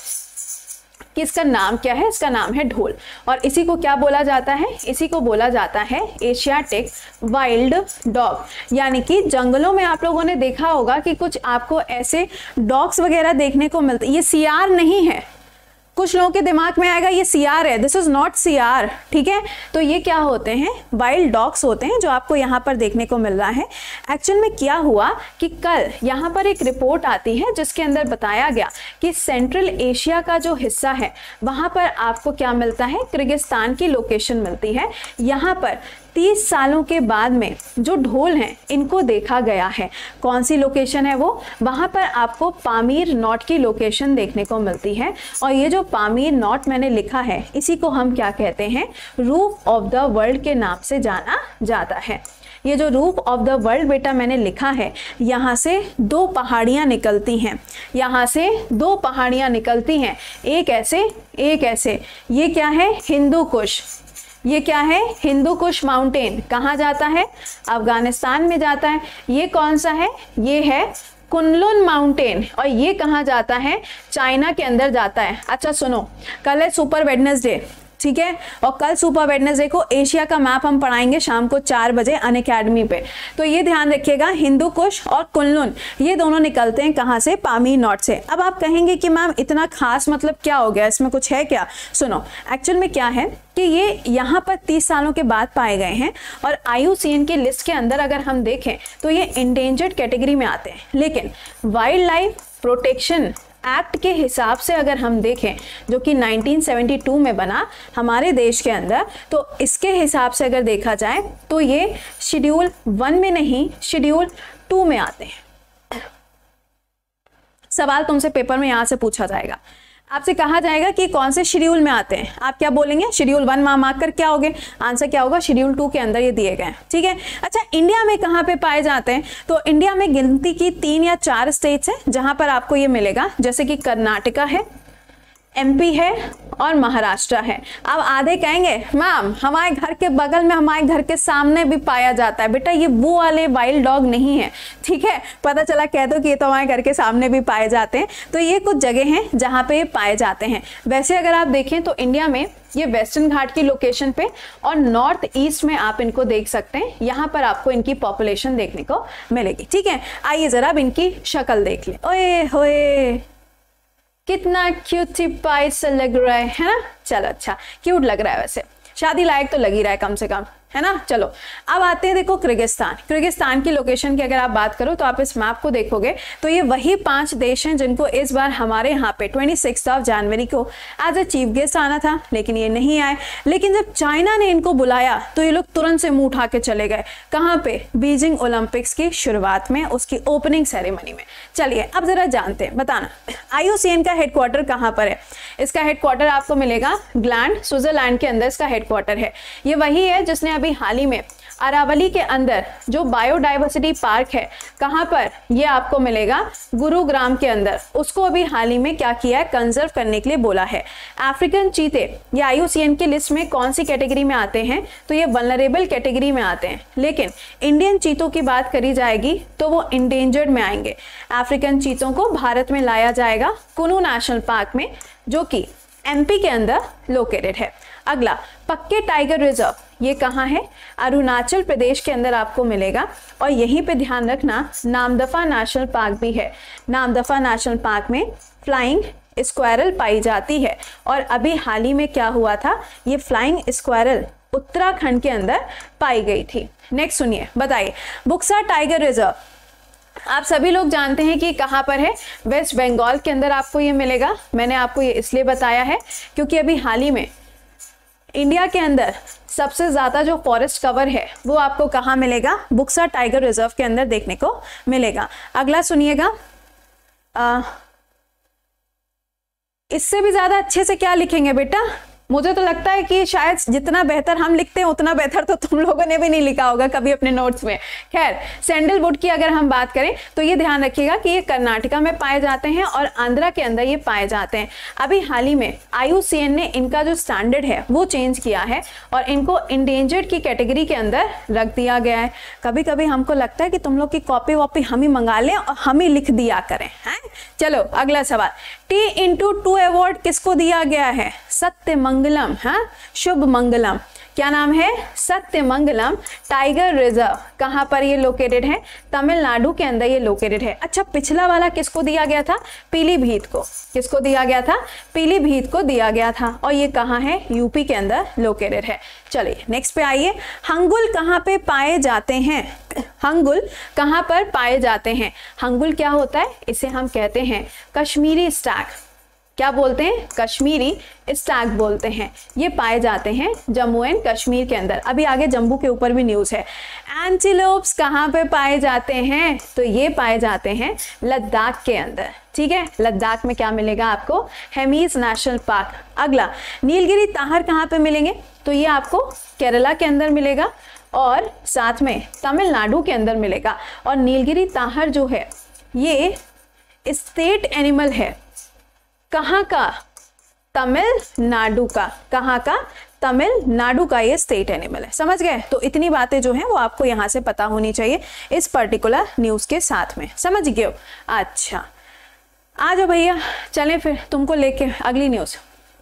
कि इसका नाम क्या है, इसका नाम है ढोल, और इसी को क्या बोला जाता है, इसी को बोला जाता है एशियाटिक वाइल्ड डॉग। यानी कि जंगलों में आप लोगों ने देखा होगा कि कुछ आपको ऐसे डॉग्स वगैरह देखने को मिलते, ये सियार नहीं है। कुछ लोगों के दिमाग में आएगा ये सियार है, दिस इज नॉट सियार, ठीक है। तो ये क्या होते हैं, वाइल्ड डॉग्स होते हैं जो आपको यहाँ पर देखने को मिल रहा है। एक्चुअल में क्या हुआ कि कल यहाँ पर एक रिपोर्ट आती है जिसके अंदर बताया गया कि सेंट्रल एशिया का जो हिस्सा है वहाँ पर आपको क्या मिलता है, किर्गिस्तान की लोकेशन मिलती है। यहाँ पर तीस सालों के बाद में जो ढोल हैं इनको देखा गया है। कौन सी लोकेशन है वो, वहाँ पर आपको पामीर नॉट की लोकेशन देखने को मिलती है। और ये जो पामीर नॉट मैंने लिखा है, इसी को हम क्या कहते हैं, रूफ ऑफ द वर्ल्ड के नाम से जाना जाता है। ये जो रूफ ऑफ द वर्ल्ड बेटा मैंने लिखा है, यहाँ से दो पहाड़ियाँ निकलती हैं, यहाँ से दो पहाड़ियाँ निकलती हैं, एक ऐसे एक ऐसे। ये क्या है, हिंदू कुश। ये क्या है, हिंदू कुश माउंटेन। कहाँ जाता है, अफगानिस्तान में जाता है। ये कौन सा है, ये है कुनलुन माउंटेन, और ये कहाँ जाता है, चाइना के अंदर जाता है। अच्छा सुनो, कल है सुपर वेडनेसडे, ठीक है, और कल सुपर वेडनेसडे को एशिया का मैप हम पढ़ाएंगे शाम को चार बजे अनअकैडमी पे। तो ये ध्यान रखिएगा, हिंदू कुश और कुनलुन ये दोनों निकलते हैं कहाँ से, पामीर नॉट से। अब आप कहेंगे कि मैम इतना खास मतलब क्या हो गया, इसमें कुछ है क्या। सुनो, एक्चुअल में क्या है कि ये यहाँ पर तीस सालों के बाद पाए गए हैं, और आई यू सी एन की लिस्ट के अंदर अगर हम देखें तो ये इंडेंजर्ड कैटेगरी में आते हैं। लेकिन वाइल्ड लाइफ प्रोटेक्शन एक्ट के हिसाब से अगर हम देखें, जो कि नाइनटीन सेवेंटी टू में बना हमारे देश के अंदर, तो इसके हिसाब से अगर देखा जाए तो ये शेड्यूल वन में नहीं, शेड्यूल टू में आते हैं। सवाल तुमसे पेपर में यहाँ से पूछा जाएगा, आपसे कहा जाएगा कि कौन से शेड्यूल में आते हैं, आप क्या बोलेंगे, शेड्यूल वन मार्क मार्क कर क्या होगे, आंसर क्या होगा, शेड्यूल टू के अंदर ये दिए गए हैं, ठीक है। अच्छा, इंडिया में कहाँ पे पाए जाते हैं, तो इंडिया में गिनती की तीन या चार स्टेट्स हैं जहां पर आपको ये मिलेगा, जैसे कि कर्नाटका है, एमपी है और महाराष्ट्र है। अब आधे कहेंगे मैम हमारे घर के बगल में, हमारे घर के सामने भी पाया जाता है। बेटा ये वो वाले वाइल्ड डॉग नहीं है, ठीक है, पता चला कह दो कि ये तो हमारे घर के सामने भी पाए जाते हैं। तो ये कुछ जगह हैं जहाँ पे ये पाए जाते हैं। वैसे अगर आप देखें तो इंडिया में ये वेस्टर्न घाट की लोकेशन पे और नॉर्थ ईस्ट में आप इनको देख सकते हैं, यहाँ पर आपको इनकी पॉपुलेशन देखने को मिलेगी, ठीक है। आइए जरा अब इनकी शक्ल देख लें। ओए होए, कितना क्यूटी पाई से लग रहा है, है ना। चलो अच्छा, क्यूट लग रहा है, वैसे शादी लायक तो लग ही रहा है कम से कम, है ना। चलो अब आते हैं, देखो किर्गिस्तान। किर्गिस्तान की लोकेशन की अगर आप बात करो तो आप इस मैप को देखोगे तो ये वही पांच देश हैं जिनको इस बार हमारे यहाँ पे छब्बीस ऑफ जनवरी को एज ए चीफ गेस्ट आना था, लेकिन ये नहीं आए। लेकिन जब चाइना ने इनको बुलाया तो ये लोग तुरंत से मुंह उठा के चले गए। कहाँ पे, बीजिंग ओलंपिक्स की शुरुआत में, उसकी ओपनिंग सेरेमनी में। चलिए अब जरा जानते हैं, बताना आई यू सी एन का हेडक्वार्टर कहाँ पर है। इसका हेडक्वार्टर आपको मिलेगा ग्लैंड, स्विट्जरलैंड के अंदर इसका हेडक्वार्टर है। ये वही है जिसने अभी हाल ही में अरावली के अंदर जो बायोडाइवर्सिटी पार्क है, कहाँ पर, ये आपको मिलेगा गुरुग्राम के अंदर, उसको अभी हाल ही में क्या किया है, कंजर्व करने के लिए बोला है। अफ्रीकन चीते ये आई यू सी एन की लिस्ट में कौन सी कैटेगरी में आते हैं, तो ये वल्नरेबल कैटेगरी में आते हैं। लेकिन इंडियन चीतों की बात करी जाएगी तो वो इंडेंजर्ड में आएंगे। अफ्रीकन चीतों को भारत में लाया जाएगा कुनू नेशनल पार्क में, जो कि एमपी के अंदर लोकेटेड है। अगला पक्के टाइगर रिजर्व, ये कहाँ है, अरुणाचल प्रदेश के अंदर आपको मिलेगा। और यहीं पे ध्यान रखना नामदफा नेशनल पार्क भी है। नामदफा नेशनल पार्क में फ्लाइंग स्क्वायरल पाई जाती है, और अभी हाल ही में क्या हुआ था, ये फ्लाइंग स्क्वायरल उत्तराखंड के अंदर पाई गई थी। नेक्स्ट सुनिए, बताइए बुक्सा टाइगर रिजर्व आप सभी लोग जानते हैं कि कहाँ पर है, वेस्ट बंगाल के अंदर आपको ये मिलेगा। मैंने आपको ये इसलिए बताया है क्योंकि अभी हाल ही में इंडिया के अंदर सबसे ज़्यादा जो फॉरेस्ट कवर है वो आपको कहाँ मिलेगा, बुक्सा टाइगर रिजर्व के अंदर देखने को मिलेगा। अगला सुनिएगा, इससे भी ज़्यादा अच्छे से क्या लिखेंगे बेटा, मुझे तो लगता है कि शायद जितना बेहतर हम लिखते हैं उतना बेहतर तो तुम लोगों ने भी नहीं लिखा होगा कभी अपने नोट्स में। खैर, सैंडलवुड की अगर हम बात करें तो ये ध्यान रखिएगा कि ये कर्नाटका में पाए जाते हैं और आंध्रा के अंदर ये पाए जाते हैं। अभी हाल ही में आई यू सी एन ने इनका जो स्टैंडर्ड है वो चेंज किया है और इनको इंडेंजर्ड की कैटेगरी के अंदर रख दिया गया है। कभी कभी हमको लगता है कि तुम लोग की कॉपी वॉपी हम ही मंगा लें और हम ही लिख दिया करें, हैं? चलो अगला सवाल, टी इंटू टू अवार्ड किसको दिया गया है? सत्य मंगलम, हाँ, शुभ मंगलम। क्या नाम है? सत्य मंगलम टाइगर रिजर्व। कहाँ पर ये लोकेटेड है? तमिलनाडु के अंदर ये लोकेटेड है। अच्छा, पिछला वाला किसको दिया गया था? पीलीभीत को। किसको दिया गया था? पीलीभीत को दिया गया था और ये कहाँ है? यूपी के अंदर लोकेटेड है। चलिए नेक्स्ट पे आइए, हंगुल कहाँ पे पाए जाते हैं? हंगुल कहाँ पर पाए जाते हैं? हंगुल क्या होता है? इसे हम कहते हैं कश्मीरी स्टैग। क्या बोलते हैं? कश्मीरी स्टैग बोलते हैं। ये पाए जाते हैं जम्मू एंड कश्मीर के अंदर। अभी आगे जम्मू के ऊपर भी न्यूज है। एंटीलोप्स कहाँ पे पाए जाते हैं? तो ये पाए जाते हैं लद्दाख के अंदर। ठीक है, लद्दाख में क्या मिलेगा आपको? Hemis national park. अगला, नीलगिरी ताहर कहाँ पे मिलेंगे? तो ये आपको केरला के अंदर मिलेगा और साथ में तमिलनाडु के अंदर मिलेगा। और नीलगिरी ताहर जो है ये स्टेट एनिमल है। कहाँ का? तमिलनाडु का। कहाँ का? तमिलनाडु का ये स्टेट एनिमल है। समझ गए? तो इतनी बातें जो हैं वो आपको यहाँ से पता होनी चाहिए इस पर्टिकुलर न्यूज़ के साथ में। समझ गए हो? अच्छा, आ जाओ भैया, चलें फिर तुमको लेके अगली न्यूज़।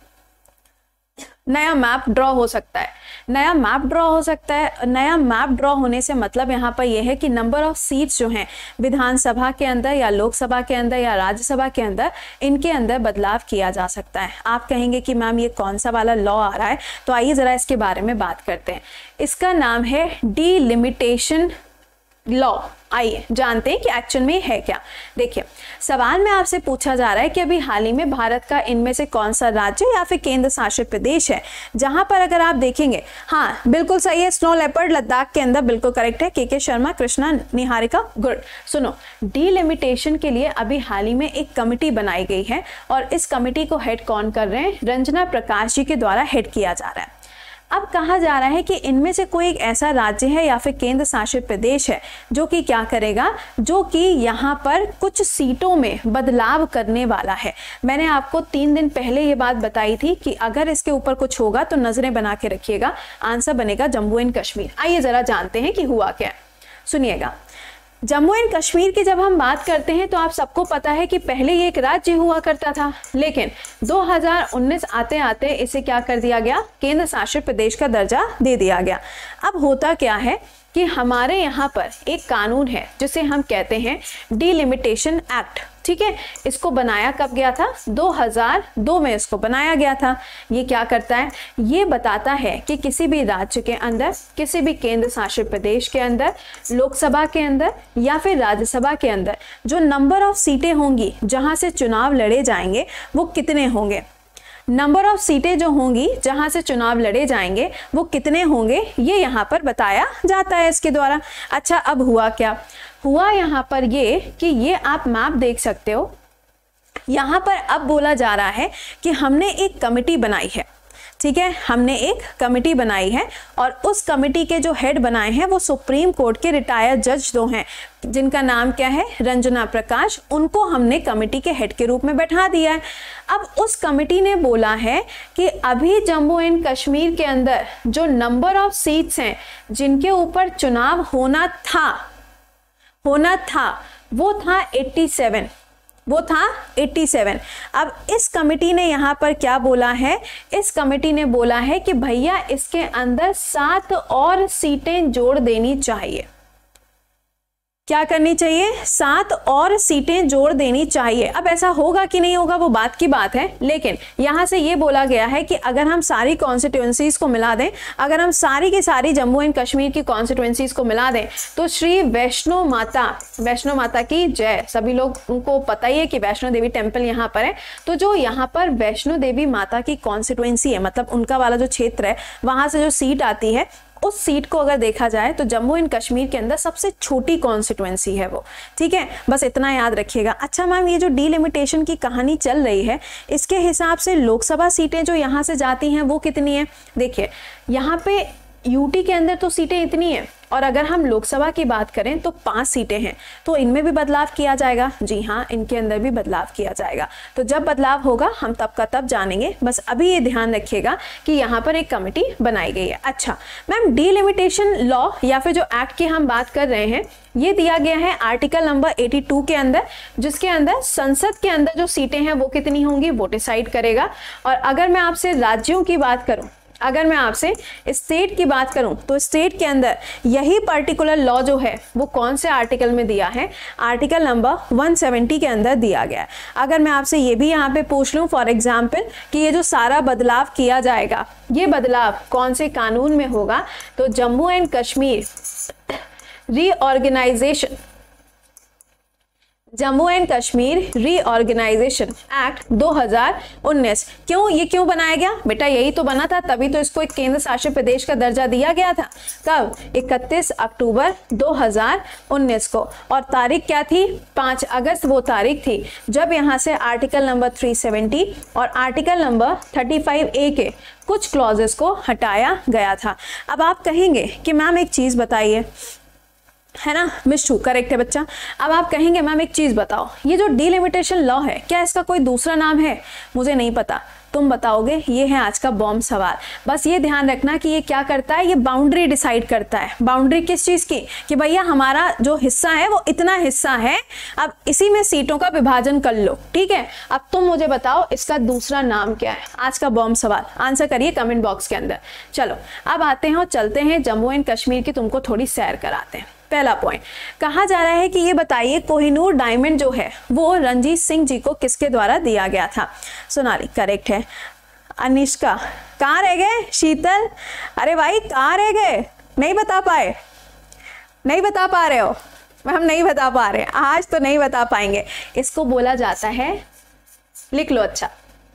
नया मैप ड्रॉ हो सकता है। नया मैप ड्रॉ हो सकता है। नया मैप ड्रॉ होने से मतलब यहाँ पर यह है कि नंबर ऑफ सीट्स जो हैं विधानसभा के अंदर या लोकसभा के अंदर या राज्यसभा के अंदर, इनके अंदर बदलाव किया जा सकता है। आप कहेंगे कि मैम ये कौन सा वाला लॉ आ रहा है, तो आइए ज़रा इसके बारे में बात करते हैं। इसका नाम है डीलिमिटेशन लॉ। आइए जानते हैं कि एक्चुअल में है क्या। देखिए, सवाल में आपसे पूछा जा रहा है कि अभी हाल ही में भारत का इनमें से कौन सा राज्य या फिर केंद्र शासित प्रदेश है जहां पर अगर आप देखेंगे, हाँ बिल्कुल सही है, स्नो लेपर्ड लद्दाख के अंदर बिल्कुल करेक्ट है। K K Sharma, Krishna Niharika, good. सुनो, डीलिमिटेशन के लिए अभी हाल ही में एक कमेटी बनाई गई है और इस कमेटी को हेड कौन कर रहे हैं? रंजना प्रकाश जी के द्वारा हेड किया जा रहा है। अब कहा जा रहा है कि इनमें से कोई एक ऐसा राज्य है या फिर केंद्र शासित प्रदेश है जो कि क्या करेगा, जो कि यहाँ पर कुछ सीटों में बदलाव करने वाला है। मैंने आपको तीन दिन पहले ये बात बताई थी कि अगर इसके ऊपर कुछ होगा तो नजरें बना के रखिएगा। आंसर बनेगा जम्मू एंड कश्मीर। आइए जरा जानते हैं कि हुआ क्या। सुनिएगा, जम्मू एंड कश्मीर की जब हम बात करते हैं तो आप सबको पता है कि पहले ये एक राज्य हुआ करता था, लेकिन दो हज़ार उन्नीस आते आते इसे क्या कर दिया गया? केंद्र शासित प्रदेश का दर्जा दे दिया गया। अब होता क्या है कि हमारे यहाँ पर एक कानून है जिसे हम कहते हैं डीलिमिटेशन एक्ट। ठीक है, इसको बनाया कब गया था? दो हज़ार दो में इसको बनाया गया था। ये क्या करता है? ये बताता है कि किसी भी राज्य के अंदर, किसी भी केंद्र शासित प्रदेश के अंदर, लोकसभा के अंदर या फिर राज्यसभा के अंदर जो नंबर ऑफ सीटें होंगी जहां से चुनाव लड़े जाएंगे वो कितने होंगे। नंबर ऑफ सीटें जो होंगी जहां से चुनाव लड़े जाएंगे वो कितने होंगे, ये यहाँ पर बताया जाता है इसके द्वारा। अच्छा, अब हुआ क्या? हुआ यहाँ पर ये कि ये आप मैप देख सकते हो। यहाँ पर अब बोला जा रहा है कि हमने एक कमेटी बनाई है। ठीक है, हमने एक कमेटी बनाई है और उस कमेटी के जो हेड बनाए हैं वो सुप्रीम कोर्ट के रिटायर्ड जज दो हैं, जिनका नाम क्या है? रंजना प्रकाश। उनको हमने कमेटी के हेड के रूप में बैठा दिया है। अब उस कमेटी ने बोला है कि अभी जम्मू एंड कश्मीर के अंदर जो नंबर ऑफ सीट्स हैं जिनके ऊपर चुनाव होना था होना था वो था सत्तासी, वो था सत्तासी। अब इस कमेटी ने यहाँ पर क्या बोला है? इस कमेटी ने बोला है कि भैया इसके अंदर सात और सीटें जोड़ देनी चाहिए। क्या करनी चाहिए? सात और सीटें जोड़ देनी चाहिए। अब ऐसा होगा कि नहीं होगा वो बात की बात है, लेकिन यहां से ये बोला गया है कि अगर हम सारी कॉन्स्टिट्यूएंसीज को मिला दें, अगर हम सारी की सारी जम्मू एंड कश्मीर की कॉन्स्टिट्यूएंसीज को मिला दें तो श्री वैष्णो माता वैष्णो माता की जय। सभी लोग उनको पता ही है कि वैष्णो देवी टेम्पल यहाँ पर है। तो जो यहाँ पर वैष्णो देवी माता की कॉन्स्टिट्यूएंसी है, मतलब उनका वाला जो क्षेत्र है, वहां से जो सीट आती है उस सीट को अगर देखा जाए तो जम्मू एंड कश्मीर के अंदर सबसे छोटी कॉन्स्टिट्यूएंसी है वो, ठीक है, बस इतना याद रखिएगा। अच्छा मैम, ये जो डीलिमिटेशन की कहानी चल रही है इसके हिसाब से लोकसभा सीटें जो यहाँ से जाती हैं वो कितनी है? देखिए यहाँ पे यूटी के अंदर तो सीटें इतनी हैं, और अगर हम लोकसभा की बात करें तो पांच सीटें हैं, तो इनमें भी बदलाव किया जाएगा। जी हाँ, इनके अंदर भी बदलाव किया जाएगा। तो जब बदलाव होगा हम तब का तब जानेंगे, बस अभी ये ध्यान रखिएगा कि यहाँ पर एक कमेटी बनाई गई है। अच्छा मैम, डीलिमिटेशन लॉ या फिर जो एक्ट की हम बात कर रहे हैं ये दिया गया है आर्टिकल नंबर बयासी के अंदर, जिसके अंदर संसद के अंदर जो सीटें हैं वो कितनी होंगी वो डिसाइड करेगा। और अगर मैं आपसे राज्यों की बात करूं, अगर मैं आपसे स्टेट की बात करूं तो स्टेट के अंदर यही पर्टिकुलर लॉ जो है वो कौन से आर्टिकल में दिया है? आर्टिकल नंबर एक सौ सत्तर के अंदर दिया गया है। अगर मैं आपसे ये भी यहाँ पे पूछ लूं फॉर एग्जांपल कि ये जो सारा बदलाव किया जाएगा ये बदलाव कौन से कानून में होगा, तो Jammu and Kashmir reorganisation Jammu and Kashmir reorganisation act दो हज़ार उन्नीस। क्यों ये क्यों बनाया गया? बेटा यही तो बना था, तभी तो इसको एक केंद्र शासित प्रदेश का दर्जा दिया गया था। कब? इकतीस अक्टूबर दो हज़ार उन्नीस को। और तारीख क्या थी? पाँच अगस्त वो तारीख थी जब यहाँ से आर्टिकल नंबर तीन सौ सत्तर और आर्टिकल नंबर पैंतीस ए के कुछ क्लॉजेस को हटाया गया था। अब आप कहेंगे कि मैम एक चीज बताइए, है ना, मिशू करेक्ट है बच्चा। अब आप कहेंगे मैम एक चीज बताओ, ये जो डीलिमिटेशन लॉ है क्या इसका कोई दूसरा नाम है? मुझे नहीं पता, तुम बताओगे। ये है आज का बॉम्ब सवाल। बस ये ध्यान रखना कि ये क्या करता है, ये बाउंड्री डिसाइड करता है। बाउंड्री किस चीज की? कि भैया हमारा जो हिस्सा है वो इतना हिस्सा है, अब इसी में सीटों का विभाजन कर लो, ठीक है। अब तुम मुझे बताओ इसका दूसरा नाम क्या है? आज का बॉम्ब सवाल, आंसर करिए कमेंट बॉक्स के अंदर। चलो अब आते हैं और चलते हैं जम्मू एंड कश्मीर की तुमको थोड़ी सैर कराते हैं। पहला पॉइंट कहा जा रहा है कि ये बताइए कोहिनूर डायमंड जो है वो रणजीत सिंह जी को किसके द्वारा दिया गया था? सोनाली करेक्ट है। अनिष्का कहाँ रह गए? शीतल अरे भाई कहाँ रह गए? नहीं बता पाए? नहीं बता पा रहे हो? हम नहीं बता पा रहे, आज तो नहीं बता पाएंगे। इसको बोला जाता है, लिख लो अच्छा,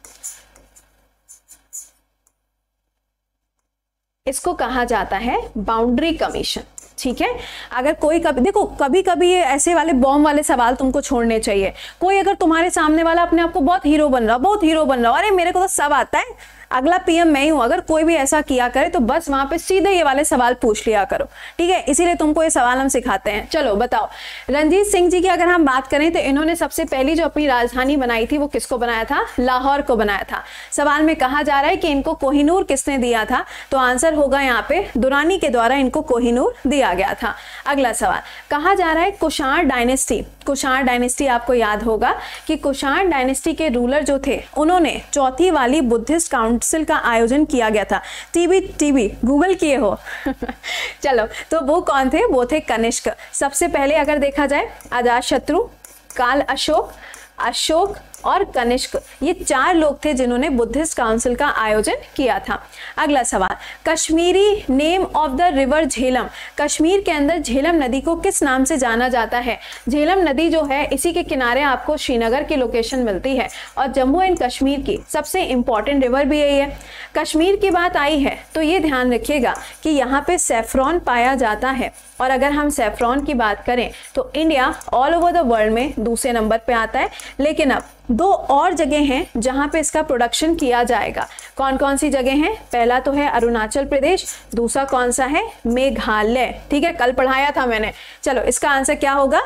इसको कहा जाता है बाउंड्री कमीशन, ठीक है। अगर कोई कभी देखो, कभी कभी ये ऐसे वाले बॉम्ब वाले सवाल तुमको छोड़ने चाहिए। कोई अगर तुम्हारे सामने वाला अपने आप को बहुत हीरो बन रहा बहुत हीरो बन रहा अरे मेरे को तो सब आता है, अगला पीएम मैं ही हूं, अगर कोई भी ऐसा किया करे तो बस वहां पे सीधे ये वाले सवाल पूछ लिया करो, ठीक है। इसीलिए तुमको ये सवाल हम सिखाते हैं। चलो बताओ, रणजीत सिंह जी की अगर हम बात करें तो इन्होंने सबसे पहली जो अपनी राजधानी बनाई थी वो किसको बनाया था? लाहौर को बनाया था। सवाल में कहा जा रहा है कि इनको कोहिनूर किसने दिया था, तो आंसर होगा यहाँ पे दुरानी के द्वारा इनको कोहिनूर दिया गया था। अगला सवाल कहा जा रहा है कुषाण डायनेस्टी। कुषाण डायनेस्टी आपको याद होगा कि कुषाण डायनेस्टी के रूलर जो थे उन्होंने चौथी वाली बुद्धिस्ट काउंसिल का आयोजन किया गया था। टीबी टीबी गूगल किए हो चलो, तो वो कौन थे? वो थे कनिष्क। सबसे पहले अगर देखा जाए अजातशत्रु, काल अशोक, अशोक और कनिष्क, ये चार लोग थे जिन्होंने बुद्धिस्ट काउंसिल का आयोजन किया था। अगला सवाल, Kashmiri name of the river Jhelum. Kashmir के अंदर झेलम नदी को किस नाम से जाना जाता है? झेलम नदी जो है इसी के किनारे आपको श्रीनगर की लोकेशन मिलती है और जम्मू एंड कश्मीर की सबसे इंपॉर्टेंट रिवर भी यही है। कश्मीर की बात आई है तो ये ध्यान रखिएगा कि यहाँ पे सेफ्रॉन पाया जाता है, और अगर हम सेफ्रॉन की बात करें तो India all over the world में दूसरे नंबर पे आता है। लेकिन अब दो और जगह हैं जहां पे इसका प्रोडक्शन किया जाएगा। कौन कौन सी जगह हैं? पहला तो है अरुणाचल प्रदेश, दूसरा कौन सा है? मेघालय, ठीक है, कल पढ़ाया था मैंने। चलो इसका आंसर क्या होगा?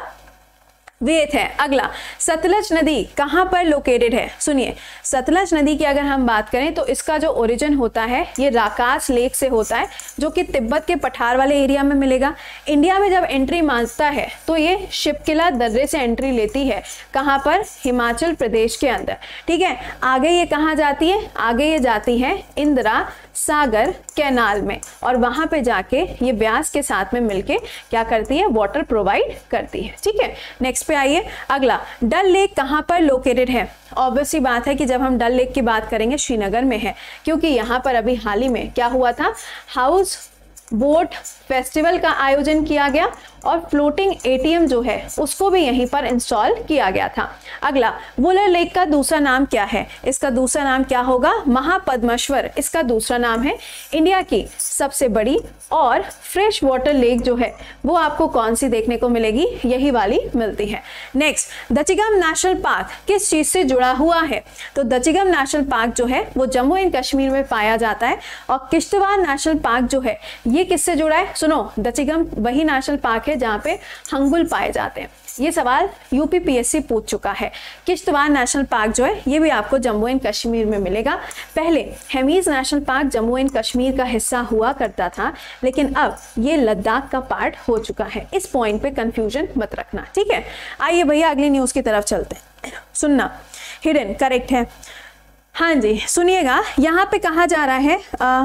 वेद है। अगला, सतलज नदी कहाँ पर लोकेटेड है? सुनिए, सतलज नदी की अगर हम बात करें तो इसका जो ओरिजिन होता है ये राकास लेक से होता है, जो कि तिब्बत के पठार वाले एरिया में मिलेगा। इंडिया में जब एंट्री मारता है तो ये शिपकिला दर्रे से एंट्री लेती है। कहाँ पर? हिमाचल प्रदेश के अंदर, ठीक है। आगे ये कहाँ जाती है? आगे ये जाती है इंदिरा सागर कैनाल में, और वहां पे जाके ये ब्यास के साथ में मिलके क्या करती है? वाटर प्रोवाइड करती है, ठीक है। नेक्स्ट पे आइए। अगला, डल लेक कहाँ पर लोकेटेड है? ऑब्वियसली बात है कि जब हम डल लेक की बात करेंगे श्रीनगर में है, क्योंकि यहाँ पर अभी हाल ही में क्या हुआ था? हाउस बोट फेस्टिवल का आयोजन किया गया और फ्लोटिंग एटीएम जो है उसको भी यहीं पर इंस्टॉल किया गया था। अगला, वुलर लेक का दूसरा नाम क्या है? इसका दूसरा नाम क्या होगा? महापद्मेश्वर इसका दूसरा नाम है। इंडिया की सबसे बड़ी और फ्रेश वाटर लेक जो है वो आपको कौन सी देखने को मिलेगी? यही वाली मिलती है। नेक्स्ट, दचिगम नेशनल पार्क किस चीज से जुड़ा हुआ है? तो दचिगम नेशनल पार्क जो है वो जम्मू एंड कश्मीर में पाया जाता है और किश्तवाड़ नेशनल पार्क जो है ये किससे जुड़ा है? सुनो, दचिगम वही नेशनल पार्क है जहाँ पे हंगुल पाए जाते हैं। ये सवाल यूपी पीएससी पूछ चुका है। किश्तवाड़ नेशनल पार्क जो है ये भी आपको जम्मू एंड कश्मीर में मिलेगा। पहले Hemis national park Jammu and Kashmir का हिस्सा हुआ करता था, लेकिन अब ये लद्दाख का पार्ट हो चुका है। इस पॉइंट पे कंफ्यूजन मत रखना, ठीक है। आइए भैया अगली न्यूज की तरफ चलते हैं। सुनना, हिडन करेक्ट है। हाँ जी, सुनिएगा, यहाँ पे कहा जा रहा है आ,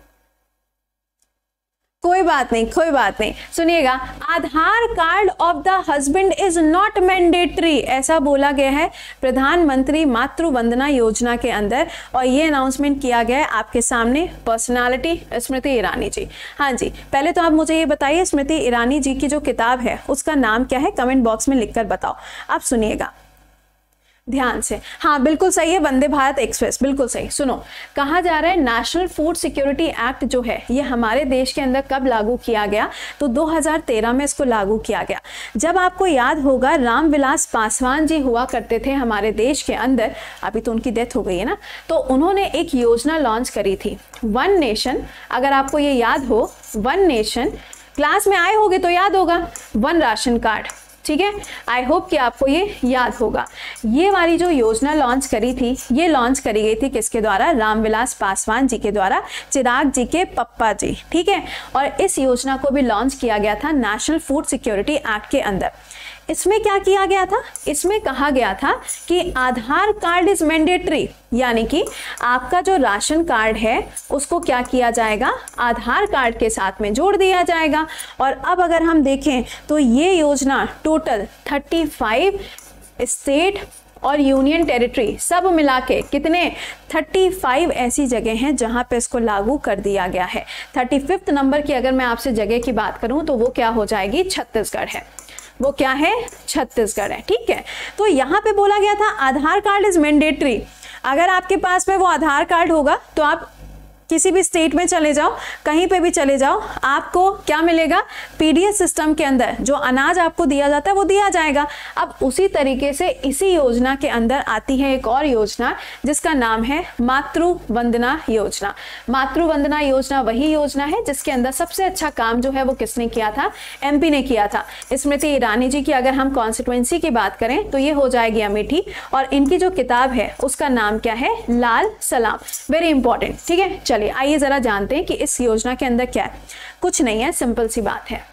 कोई बात नहीं कोई बात नहीं सुनिएगा, Aadhaar card of the husband is not mandatory, ऐसा बोला गया है प्रधानमंत्री मातृ वंदना योजना के अंदर, और ये अनाउंसमेंट किया गया है आपके सामने पर्सनालिटी स्मृति ईरानी जी। हाँ जी, पहले तो आप मुझे ये बताइए स्मृति ईरानी जी की जो किताब है उसका नाम क्या है? कमेंट बॉक्स में लिखकर बताओ। आप सुनिएगा ध्यान से। हाँ बिल्कुल सही है, वंदे भारत एक्सप्रेस, बिल्कुल सही। सुनो, कहा जा रहा है नेशनल फूड सिक्योरिटी एक्ट जो है ये हमारे देश के अंदर कब लागू किया गया? तो दो हज़ार तेरह में इसको लागू किया गया। जब आपको याद होगा रामविलास पासवान जी हुआ करते थे हमारे देश के अंदर, अभी तो उनकी डेथ हो गई है ना, तो उन्होंने एक योजना लॉन्च करी थी, वन नेशन। अगर आपको ये याद हो, वन नेशन, क्लास में आए होगे तो याद होगा, वन राशन कार्ड, ठीक है। आई होप कि आपको ये याद होगा। ये वाली जो योजना लॉन्च करी थी, ये लॉन्च करी गई थी किसके द्वारा? रामविलास पासवान जी के द्वारा, चिराग जी के पप्पा जी, ठीक है। और इस योजना को भी लॉन्च किया गया था नेशनल फूड सिक्योरिटी एक्ट के अंदर। इसमें क्या किया गया था? इसमें कहा गया था कि आधार कार्ड इज मैंडेटरी, यानी कि आपका जो राशन कार्ड है उसको क्या किया जाएगा? आधार कार्ड के साथ में जोड़ दिया जाएगा। और अब अगर हम देखें तो ये योजना टोटल पैंतीस स्टेट और यूनियन टेरिटरी सब मिला के कितने पैंतीस ऐसी जगह हैं जहां पे इसको लागू कर दिया गया है। पैंतीसवें नंबर की अगर मैं आपसे जगह की बात करूं तो वो क्या हो जाएगी? छत्तीसगढ़ है। वो क्या है? छत्तीसगढ़ है, ठीक है। तो यहाँ पे बोला गया था आधार कार्ड इज मैंडेटरी। अगर आपके पास में वो आधार कार्ड होगा तो आप किसी भी स्टेट में चले जाओ, कहीं पे भी चले जाओ, आपको क्या मिलेगा? पीडीएस सिस्टम के अंदर जो अनाज आपको दिया जाता है वो दिया जाएगा। अब उसी तरीके से इसी योजना के अंदर आती है एक और योजना जिसका नाम है मातृ वंदना योजना। मातृ वंदना योजना वही योजना है जिसके अंदर सबसे अच्छा काम जो है वो किसने किया था? एमपी ने किया था। स्मृति ईरानी जी की अगर हम कॉन्स्टिट्यूएंसी की बात करें तो ये हो जाएगी अमेठी, और इनकी जो किताब है उसका नाम क्या है? लाल सलाम। वेरी इंपॉर्टेंट, ठीक है। आइए जरा जानते हैं कि इस योजना के अंदर क्या है। कुछ नहीं है, सिंपल सी बात है।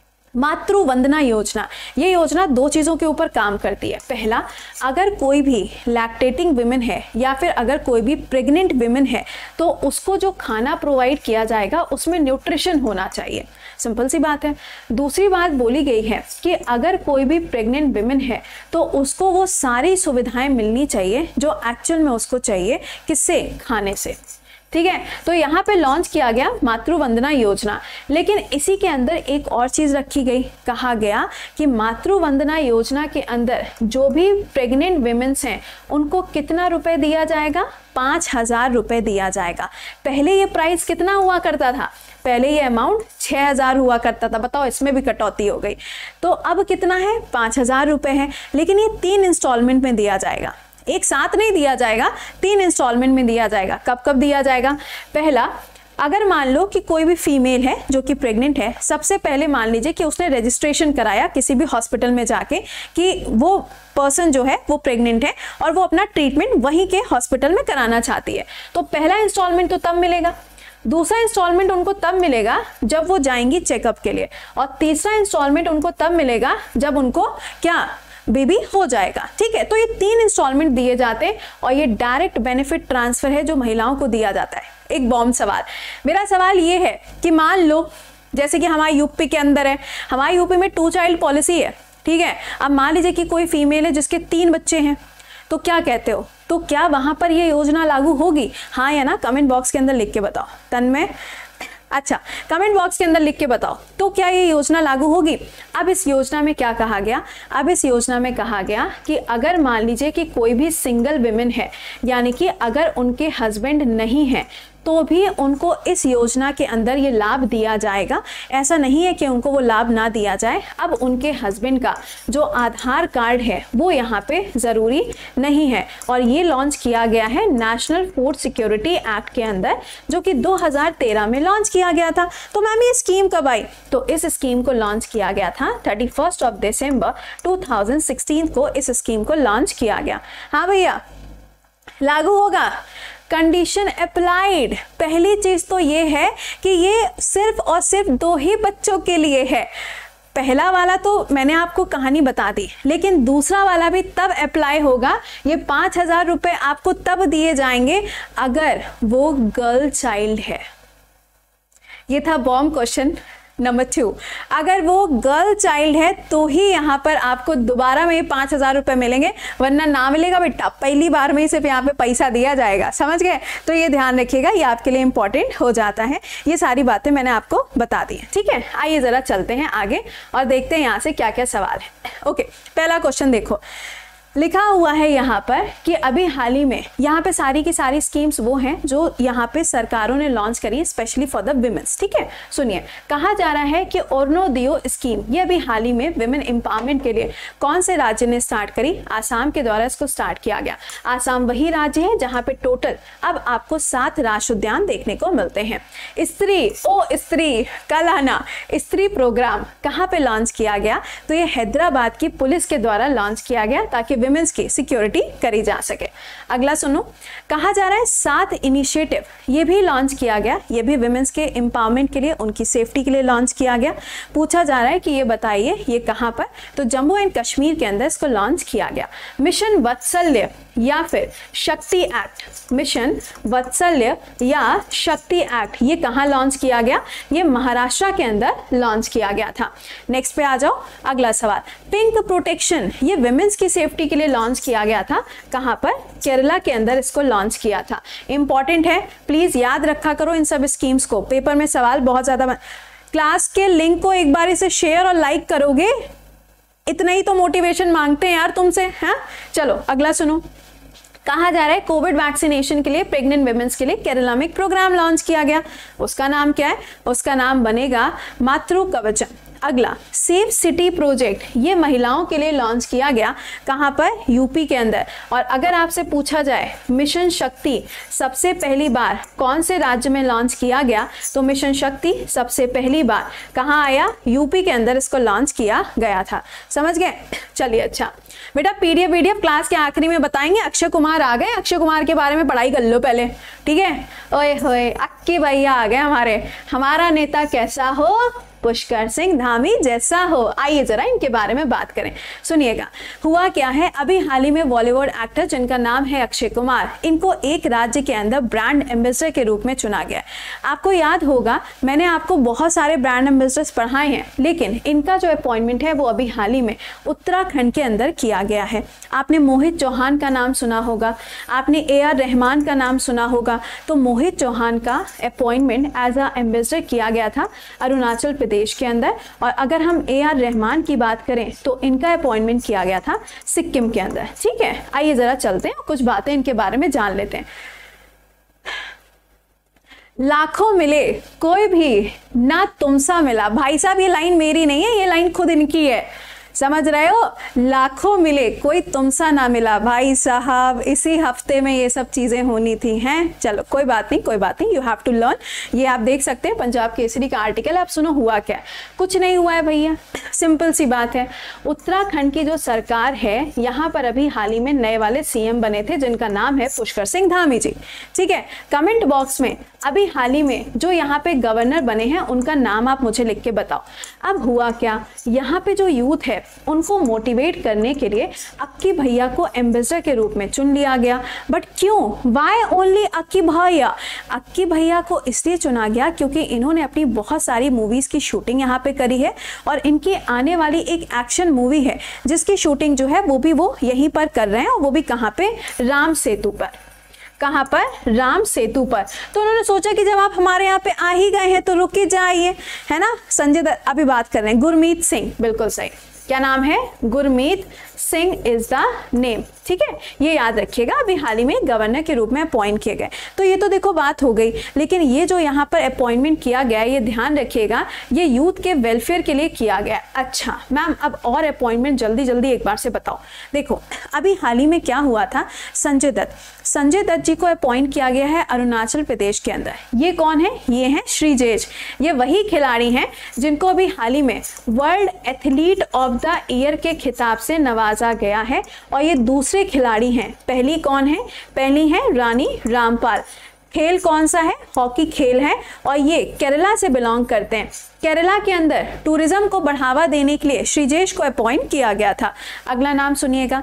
मातृ वंदना योजना, ये योजना दो चीज़ों के ऊपर काम करती है। पहला, अगर कोई भी लैक्टेटिंग विमेन है या फिर अगर कोई भी प्रेग्नेंट विमेन है तो उसको जो खाना प्रोवाइड किया जाएगा उसमें न्यूट्रिशन होना चाहिए। सिंपल सी बात है। दूसरी बात बोली गई है कि अगर कोई भी प्रेग्नेंट विमेन है तो उसको वो सारी सुविधाएं मिलनी चाहिए जो एक्चुअल में उसको चाहिए, किससे? खाने से, ठीक है। तो यहाँ पे लॉन्च किया गया मातृ वंदना योजना, लेकिन इसी के अंदर एक और चीज रखी गई। कहा गया कि मातृ वंदना योजना के अंदर जो भी प्रेग्नेंट विमेन्स हैं उनको कितना रुपए दिया जाएगा? पाँच हजार रुपए दिया जाएगा। पहले ये प्राइस कितना हुआ करता था? पहले ये अमाउंट छः हजार हुआ करता था। बताओ, इसमें भी कटौती हो गई। तो अब कितना है? पाँच हजार रुपए है, लेकिन ये तीन इंस्टॉलमेंट में दिया जाएगा, एक साथ नहीं दिया जाएगा, तीन इंस्टॉलमेंट में दिया जाएगा। कब कब दिया जाएगा? पहला, अगर मान लो कि कोई भी फीमेल है जो कि प्रेग्नेंट है, सबसे पहले मान लीजिए कि उसने रजिस्ट्रेशन कराया किसी भी हॉस्पिटल में जाके कि वो पर्सन जो है वो प्रेग्नेंट है और वो अपना ट्रीटमेंट वहीं के हॉस्पिटल में कराना चाहती है, तो पहला इंस्टॉलमेंट तो तब मिलेगा। दूसरा इंस्टॉलमेंट उनको तब मिलेगा जब वो जाएंगी चेकअप के लिए, और तीसरा इंस्टॉलमेंट उनको तब मिलेगा जब उनको क्या? बेबी हो जाएगा, ठीक है। तो ये तीन इंस्टॉलमेंट दिए जाते हैं और ये डायरेक्ट बेनिफिट ट्रांसफर है जो महिलाओं को दिया जाता है। एक बॉम्ब सवाल, मेरा सवाल ये है कि मान लो जैसे कि हमारे यूपी के अंदर है, हमारे यूपी में टू चाइल्ड पॉलिसी है, ठीक है। अब मान लीजिए कि कोई फीमेल है जिसके तीन बच्चे हैं, तो क्या कहते हो? तो क्या वहां पर ये योजना लागू होगी? हाँ या ना, कमेंट बॉक्स के अंदर लिख के बताओ। तन्मय, अच्छा, कमेंट बॉक्स के अंदर लिख के बताओ तो क्या ये योजना लागू होगी? अब इस योजना में क्या कहा गया? अब इस योजना में कहा गया कि अगर मान लीजिए कि कोई भी सिंगल विमेन है, यानी कि अगर उनके हस्बैंड नहीं है, तो भी उनको इस योजना के अंदर ये लाभ दिया जाएगा। ऐसा नहीं है कि उनको वो लाभ ना दिया जाए। अब उनके हस्बैंड का जो आधार कार्ड है वो यहाँ पे ज़रूरी नहीं है, और ये लॉन्च किया गया है नेशनल फूड सिक्योरिटी एक्ट के अंदर, जो कि दो हज़ार तेरह में लॉन्च किया गया था। तो मैम ये स्कीम कब आई? तो इस स्कीम को लॉन्च किया गया था thirty first of December two thousand sixteen को इस स्कीम को लॉन्च किया गया। हाँ भैया, लागू होगा। कंडीशन अप्लाइड, पहली चीज तो ये है कि ये सिर्फ और सिर्फ दो ही बच्चों के लिए है। पहला वाला तो मैंने आपको कहानी बता दी, लेकिन दूसरा वाला भी तब अप्लाई होगा। ये पाँच हजार रुपये आपको तब दिए जाएंगे अगर वो गर्ल चाइल्ड है। ये था बॉम्ब क्वेश्चन नंबर टू। अगर वो गर्ल चाइल्ड है तो ही यहाँ पर आपको दोबारा में पाँच हजार रुपये मिलेंगे, वरना ना मिलेगा बेटा। पहली बार में ही सिर्फ यहाँ पे पैसा दिया जाएगा, समझ गए? तो ये ध्यान रखिएगा, ये आपके लिए इंपॉर्टेंट हो जाता है। ये सारी बातें मैंने आपको बता दी है, ठीक है। आइए ज़रा चलते हैं आगे और देखते हैं यहाँ से क्या क्या सवाल है। ओके, पहला क्वेश्चन देखो, लिखा हुआ है यहाँ पर कि अभी हाल ही में यहाँ पे सारी की सारी स्कीम्स वो हैं जो यहाँ पे सरकारों ने लॉन्च करी, स्पेशली फॉर द विमेंस, ठीक है। सुनिए, कहा जा रहा है कि अरुणोदय स्कीम ये अभी हाल ही में विमेन एम्पावरमेंट के लिए कौन से राज्य ने स्टार्ट करी? आसाम के द्वारा इसको स्टार्ट किया गया। आसाम वही राज्य है जहाँ पे टोटल अब आपको सात राष्ट्रीय उद्यान देखने को मिलते हैं। स्त्री ओ स्त्री कल आना स्त्री प्रोग्राम कहाँ पे लॉन्च किया गया? तो ये हैदराबाद की पुलिस के द्वारा लॉन्च किया गया ताकि विमेंस की सिक्योरिटी करी जा सके। अगला सुनो, कहा जा रहा है सात इनिशिएटिव ये भी लॉन्च किया गया, ये भी विमेंस के एम्पावरमेंट के लिए, उनकी सेफ्टी के लिए लॉन्च किया गया। पूछा जा रहा है कि ये बताइए ये कहां पर? तो जम्मू एंड कश्मीर के अंदर इसको लॉन्च किया गया। मिशन वत्सल्य या फिर शक्ति एक्ट, मिशन वत्सल्य या शक्ति एक्ट ये कहां लॉन्च किया गया? ये महाराष्ट्र के अंदर लॉन्च किया गया था। नेक्स्ट पे आ जाओ, अगला सवाल, पिंक प्रोटेक्शन ये विमेंस की सेफ्टी के लिए लॉन्च किया गया था। कहां पर? केरला के अंदर इसको लॉन्च किया था। इंपॉर्टेंट है, प्लीज याद रखा करो इन सब स्कीम्स को, पेपर में सवाल बहुत ज्यादा। क्लास के लिंक को एक बार इसे शेयर और लाइक करोगे? इतना ही तो मोटिवेशन मांगते हैं यार तुमसे, हैं? चलो अगला सुनो, कहा जा रहा है कोविड वैक्सीनेशन के लिए प्रेग्नेंट विमेंस के लिए केरला में एक प्रोग्राम लॉन्च किया गया। उसका नाम क्या है? उसका नाम बनेगा मातृ कवचम। अगला, सेफ सिटी प्रोजेक्ट ये महिलाओं के लिए लॉन्च किया गया। कहां पर? यूपी के अंदर। और अगर आपसे पूछा जाए मिशन शक्ति सबसे पहली बार कौन से राज्य में लॉन्च किया गया? तो मिशन शक्ति सबसे पहली बार कहां आया? यूपी के अंदर इसको लॉन्च किया गया था। समझ गए? चलिए, अच्छा बेटा, पीडीएफ वीडियो क्लास के आखिरी में बताएंगे। अक्षय कुमार आ गए, अक्षय कुमार के बारे में पढ़ाई कर लो पहले, ठीक है। ओए होए, अक्की भैया आ गए हमारे। हमारा नेता कैसा हो? पुष्कर सिंह धामी जैसा हो। आइए जरा इनके बारे में बात करें। सुनिएगा, हुआ क्या है, अभी हाल ही में बॉलीवुड एक्टर जिनका नाम है अक्षय कुमार, इनको एक राज्य के अंदर ब्रांड एम्बेसडर के रूप में चुना गया। आपको याद होगा मैंने आपको बहुत सारे ब्रांड एम्बेसडर्स पढ़ाए हैं, लेकिन इनका जो अपॉइंटमेंट है वो अभी हाल ही में उत्तराखंड के अंदर किया गया है। आपने मोहित चौहान का नाम सुना होगा, आपने ए आर रहमान का नाम सुना होगा। तो मोहित चौहान का अपॉइंटमेंट एज अ एम्बेसडर किया गया था अरुणाचल प्रदेश के अंदर, और अगर हम ए आर रहमान की बात करें तो इनका अपॉइंटमेंट किया गया था सिक्किम के अंदर, ठीक है। आइए जरा चलते हैं, कुछ बातें इनके बारे में जान लेते हैं। लाखों मिले कोई भी ना तुमसा मिला। भाई साहब ये लाइन मेरी नहीं है, ये लाइन खुद इनकी है, समझ रहे हो? लाखों मिले कोई तुमसा ना मिला। भाई साहब इसी हफ्ते में ये सब चीजें होनी थी, हैं? चलो कोई बात नहीं, कोई बात नहीं, यू हैव टू लर्न। ये आप देख सकते हैं पंजाब केसरी का आर्टिकल। आप सुनो हुआ क्या? कुछ नहीं हुआ है भैया, सिंपल सी बात है। उत्तराखंड की जो सरकार है यहाँ पर अभी हाल ही में नए वाले सीएम बने थे जिनका नाम है पुष्कर सिंह धामी जी, ठीक है। कमेंट बॉक्स में अभी हाल ही में जो यहाँ पे गवर्नर बने हैं उनका नाम आप मुझे लिख के बताओ। अब हुआ क्या, यहाँ पे जो यूथ है उनको मोटिवेट करने के लिए अक्की भैया को एम्बेसडर के रूप में चुन लिया गया। बट क्यों? वाई ओनली अक्की भैया? अक्की भैया को इसलिए चुना गया क्योंकि इन्होंने अपनी बहुत सारी मूवीज की शूटिंग यहाँ पे करी है, और इनकी आने वाली एक एक्शन मूवी है जिसकी शूटिंग जो है वो भी वो यहीं पर कर रहे हैं, और वो भी कहाँ पे? राम सेतु पर। कहाँ पर? राम सेतु पर। तो उन्होंने सोचा कि जब आप हमारे यहाँ पे आ ही गए हैं तो रुक ही जाइए, है ना। संजय दत्त अभी बात कर रहे हैं, गुरमीत सिंह, बिल्कुल सही। क्या नाम है? Gurmeet Singh is the name, ठीक है, ये याद रखिएगा। अभी हाल ही में गवर्नर के रूप में अपॉइंट किए गए। तो ये तो देखो बात हो गई, लेकिन ये जो यहाँ पर अपॉइंटमेंट किया गया, ये ध्यान रखिएगा, ये यूथ के वेलफेयर के लिए किया गया। अच्छा मैम, अब और अपॉइंटमेंट जल्दी जल्दी एक बार से बताओ। देखो अभी हाल ही में क्या हुआ था, संजय दत्त संजय दत्त जी को अपॉइंट किया गया है अरुणाचल प्रदेश के अंदर। ये कौन है? ये है श्रीजेश। ये वही खिलाड़ी हैं जिनको अभी हाल ही में world athlete of the year के खिताब से नवाजा गया है, और ये दूसरे खिलाड़ी हैं। पहली कौन है? पहली है रानी रामपाल। खेल कौन सा है? हॉकी खेल है, और ये केरला से बिलोंग करते हैं। केरला के अंदर टूरिज्म को बढ़ावा देने के लिए श्रीजेश को अपॉइंट किया गया था। अगला नाम सुनिएगा,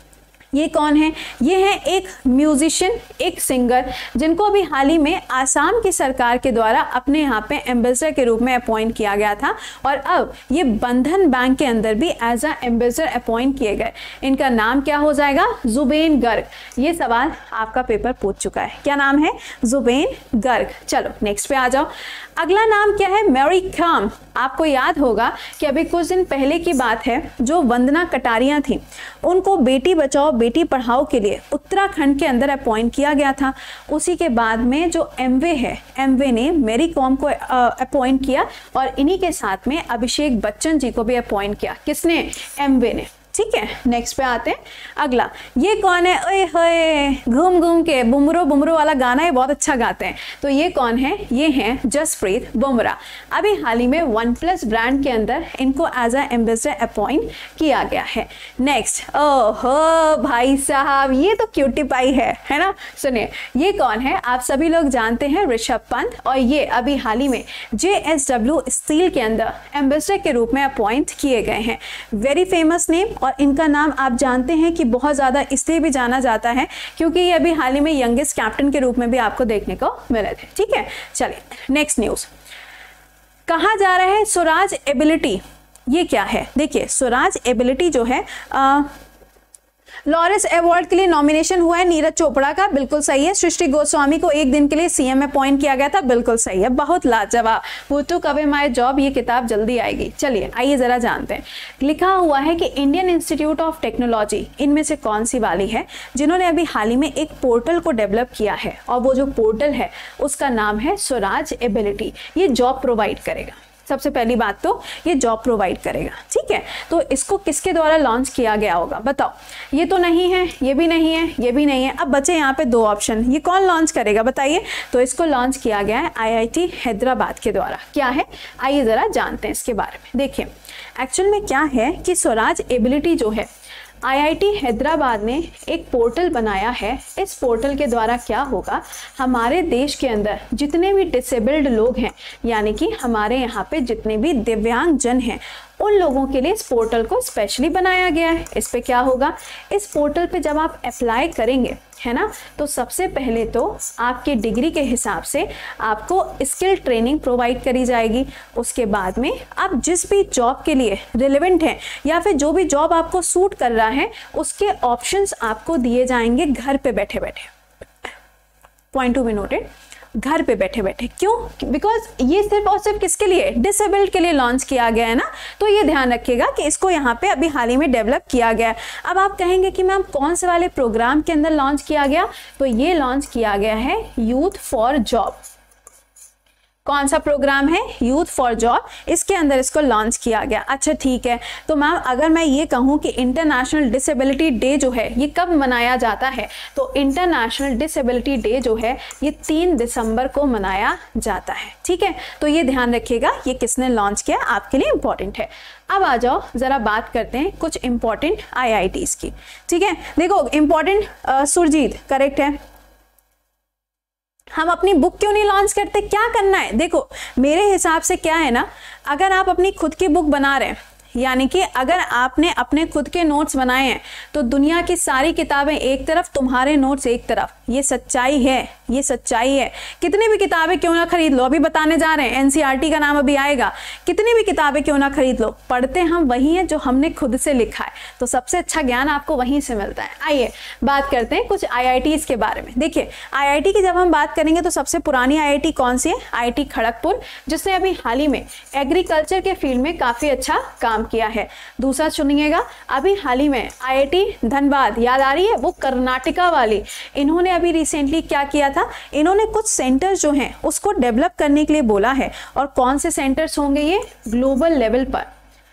ये कौन है? ये है एक म्यूजिशियन, एक सिंगर, जिनको अभी हाल ही में आसाम की सरकार के द्वारा अपने यहाँ पे एम्बेसडर के रूप में अपॉइंट किया गया था, और अब ये बंधन बैंक के अंदर भी एज अ एम्बेसडर अपॉइंट किए गए। इनका नाम क्या हो जाएगा? जुबेन गर्ग। ये सवाल आपका पेपर पूछ चुका है। क्या नाम है? जुबेन गर्ग। चलो नेक्स्ट पे आ जाओ। अगला नाम क्या है? मैरी कॉम। आपको याद होगा कि अभी कुछ दिन पहले की बात है, जो वंदना कटारिया थी, उनको बेटी बचाओ बेटी पढ़ाओ के लिए उत्तराखंड के अंदर अपॉइंट किया गया था। उसी के बाद में जो एमवे है, एमवे ने मैरी कॉम को अपॉइंट किया, और इन्हीं के साथ में अभिषेक बच्चन जी को भी अपॉइंट किया। किसने? एमवे ने। ठीक है, नेक्स्ट पे आते हैं। अगला, ये कौन है? ओए होए, घूम घूम के बुमरो बुमरो वाला गाना, ये बहुत अच्छा गाते हैं। तो ये कौन है? ये हैं जसप्रीत बुमराह। अभी हाल ही में वन प्लस ब्रांड के अंदर इनको एज अ एम्बेसडर अपॉइंट किया गया है। नेक्स्ट, ओहो भाई साहब, ये तो क्यूटी पाई है, है ना। सुनिए, ये कौन है? आप सभी लोग जानते हैं, ऋषभ पंत, और ये अभी हाल ही में जे एस डब्ल्यू स्टील के अंदर एम्बेसडर के रूप में अपॉइंट किए गए हैं। वेरी फेमस नेम, और इनका नाम आप जानते हैं कि बहुत ज़्यादा इसलिए भी जाना जाता है क्योंकि ये अभी हाल ही में यंगेस्ट कैप्टन के रूप में भी आपको देखने को मिले थे। ठीक है, चलिए नेक्स्ट न्यूज़। कहा जा रहा है स्वराज एबिलिटी, ये क्या है? देखिए, स्वराज एबिलिटी जो है आ, लॉरेंस अवार्ड के लिए नॉमिनेशन हुआ है नीरज चोपड़ा का, बिल्कुल सही है। सृष्टि गोस्वामी को एक दिन के लिए सीएम अपॉइंट किया गया था, बिल्कुल सही है। बहुत लाजवाब। हु टूक अवे माय जॉब, ये किताब जल्दी आएगी। चलिए आइए जरा जानते हैं। लिखा हुआ है कि इंडियन इंस्टीट्यूट ऑफ टेक्नोलॉजी इनमें से कौन सी वाली है जिन्होंने अभी हाल ही में एक पोर्टल को डेवलप किया है, और वो जो पोर्टल है उसका नाम है स्वराज एबिलिटी। ये जॉब प्रोवाइड करेगा। सबसे पहली बात तो ये जॉब प्रोवाइड करेगा। ठीक है, तो इसको किसके द्वारा लॉन्च किया गया होगा बताओ? ये तो नहीं है, ये भी नहीं है, ये भी नहीं है। अब बचे यहाँ पे दो ऑप्शन, ये कौन लॉन्च करेगा बताइए? तो इसको लॉन्च किया गया है आई आई टी हैदराबाद के द्वारा। क्या है? आइए ज़रा जानते हैं इसके बारे में। देखिए, एक्चुअल में क्या है कि स्वराज एबिलिटी जो है, आई आई टी हैदराबाद ने एक पोर्टल बनाया है। इस पोर्टल के द्वारा क्या होगा, हमारे देश के अंदर जितने भी डिसेबल्ड लोग हैं, यानी कि हमारे यहाँ पे जितने भी दिव्यांग जन हैं, उन लोगों के लिए इस पोर्टल को स्पेशली बनाया गया है। इस पे क्या होगा, इस पोर्टल पे जब आप अप्लाई करेंगे, है ना, तो सबसे पहले तो आपके डिग्री के हिसाब से आपको स्किल ट्रेनिंग प्रोवाइड करी जाएगी। उसके बाद में आप जिस भी जॉब के लिए रिलेवेंट हैं, या फिर जो भी जॉब आपको सूट कर रहा है, उसके ऑप्शंस आपको दिए जाएंगे घर पे बैठे बैठे। पॉइंट टू बी नोटेड, घर पे बैठे बैठे। क्यों? बिकॉज ये सिर्फ और सिर्फ किसके लिए? डिसेबल्ड के लिए लॉन्च किया गया है ना। तो ये ध्यान रखिएगा कि इसको यहाँ पे अभी हाल ही में डेवलप किया गया है। अब आप कहेंगे कि मैम कौन से वाले प्रोग्राम के अंदर लॉन्च किया गया? तो ये लॉन्च किया गया है यूथ फॉर जॉब। कौन सा प्रोग्राम है? यूथ फॉर जॉब, इसके अंदर इसको लॉन्च किया गया। अच्छा ठीक है, तो मैम अगर मैं ये कहूँ कि इंटरनेशनल डिसेबिलिटी डे जो है ये कब मनाया जाता है, तो इंटरनेशनल डिसेबिलिटी डे जो है ये तीन दिसंबर को मनाया जाता है। ठीक है, तो ये ध्यान रखिएगा, ये किसने लॉन्च किया, आपके लिए इंपॉर्टेंट है। अब आ जाओ जरा बात करते हैं कुछ इंपॉर्टेंट आई आई टीज़ की। ठीक है, देखो इंपॉर्टेंट, सुरजीत करेक्ट है। हम अपनी बुक क्यों नहीं लॉन्च करते? क्या करना है? देखो मेरे हिसाब से क्या है ना, अगर आप अपनी खुद की बुक बना रहे हैं, यानी कि अगर आपने अपने खुद के नोट्स बनाए हैं तो दुनिया की सारी किताबें एक तरफ, तुम्हारे नोट्स एक तरफ। ये सच्चाई है, ये सच्चाई है। कितनी भी किताबें क्यों ना खरीद लो, अभी बताने जा रहे हैं, एनसीईआरटी का नाम अभी आएगा, कितनी भी किताबें क्यों ना खरीद लो, पढ़ते हम वही हैं जो हमने खुद से लिखा है, तो सबसे अच्छा ज्ञान आपको वहीं से मिलता है। आइए बात करते हैं कुछ आईआईटीज के बारे में। देखिए आईआईटी की जब हम बात करेंगे तो सबसे पुरानी आईआईटी कौन सी है? आईआईटी खड़गपुर, जिसने अभी हाल ही में एग्रीकल्चर के फील्ड में काफी अच्छा काम किया है। दूसरा सुनिएगा, अभी हाल ही में आईआईटी धनबाद, याद आ रही है, वो कर्नाटका वाली, इन्होंने अभी रिसेंटली क्या किया था, इन्होंने कुछ सेंटर्स जो हैं उसको डेवलप करने के लिए बोला है। और कौन से सेंटर्स होंगे ये? ग्लोबल लेवल पर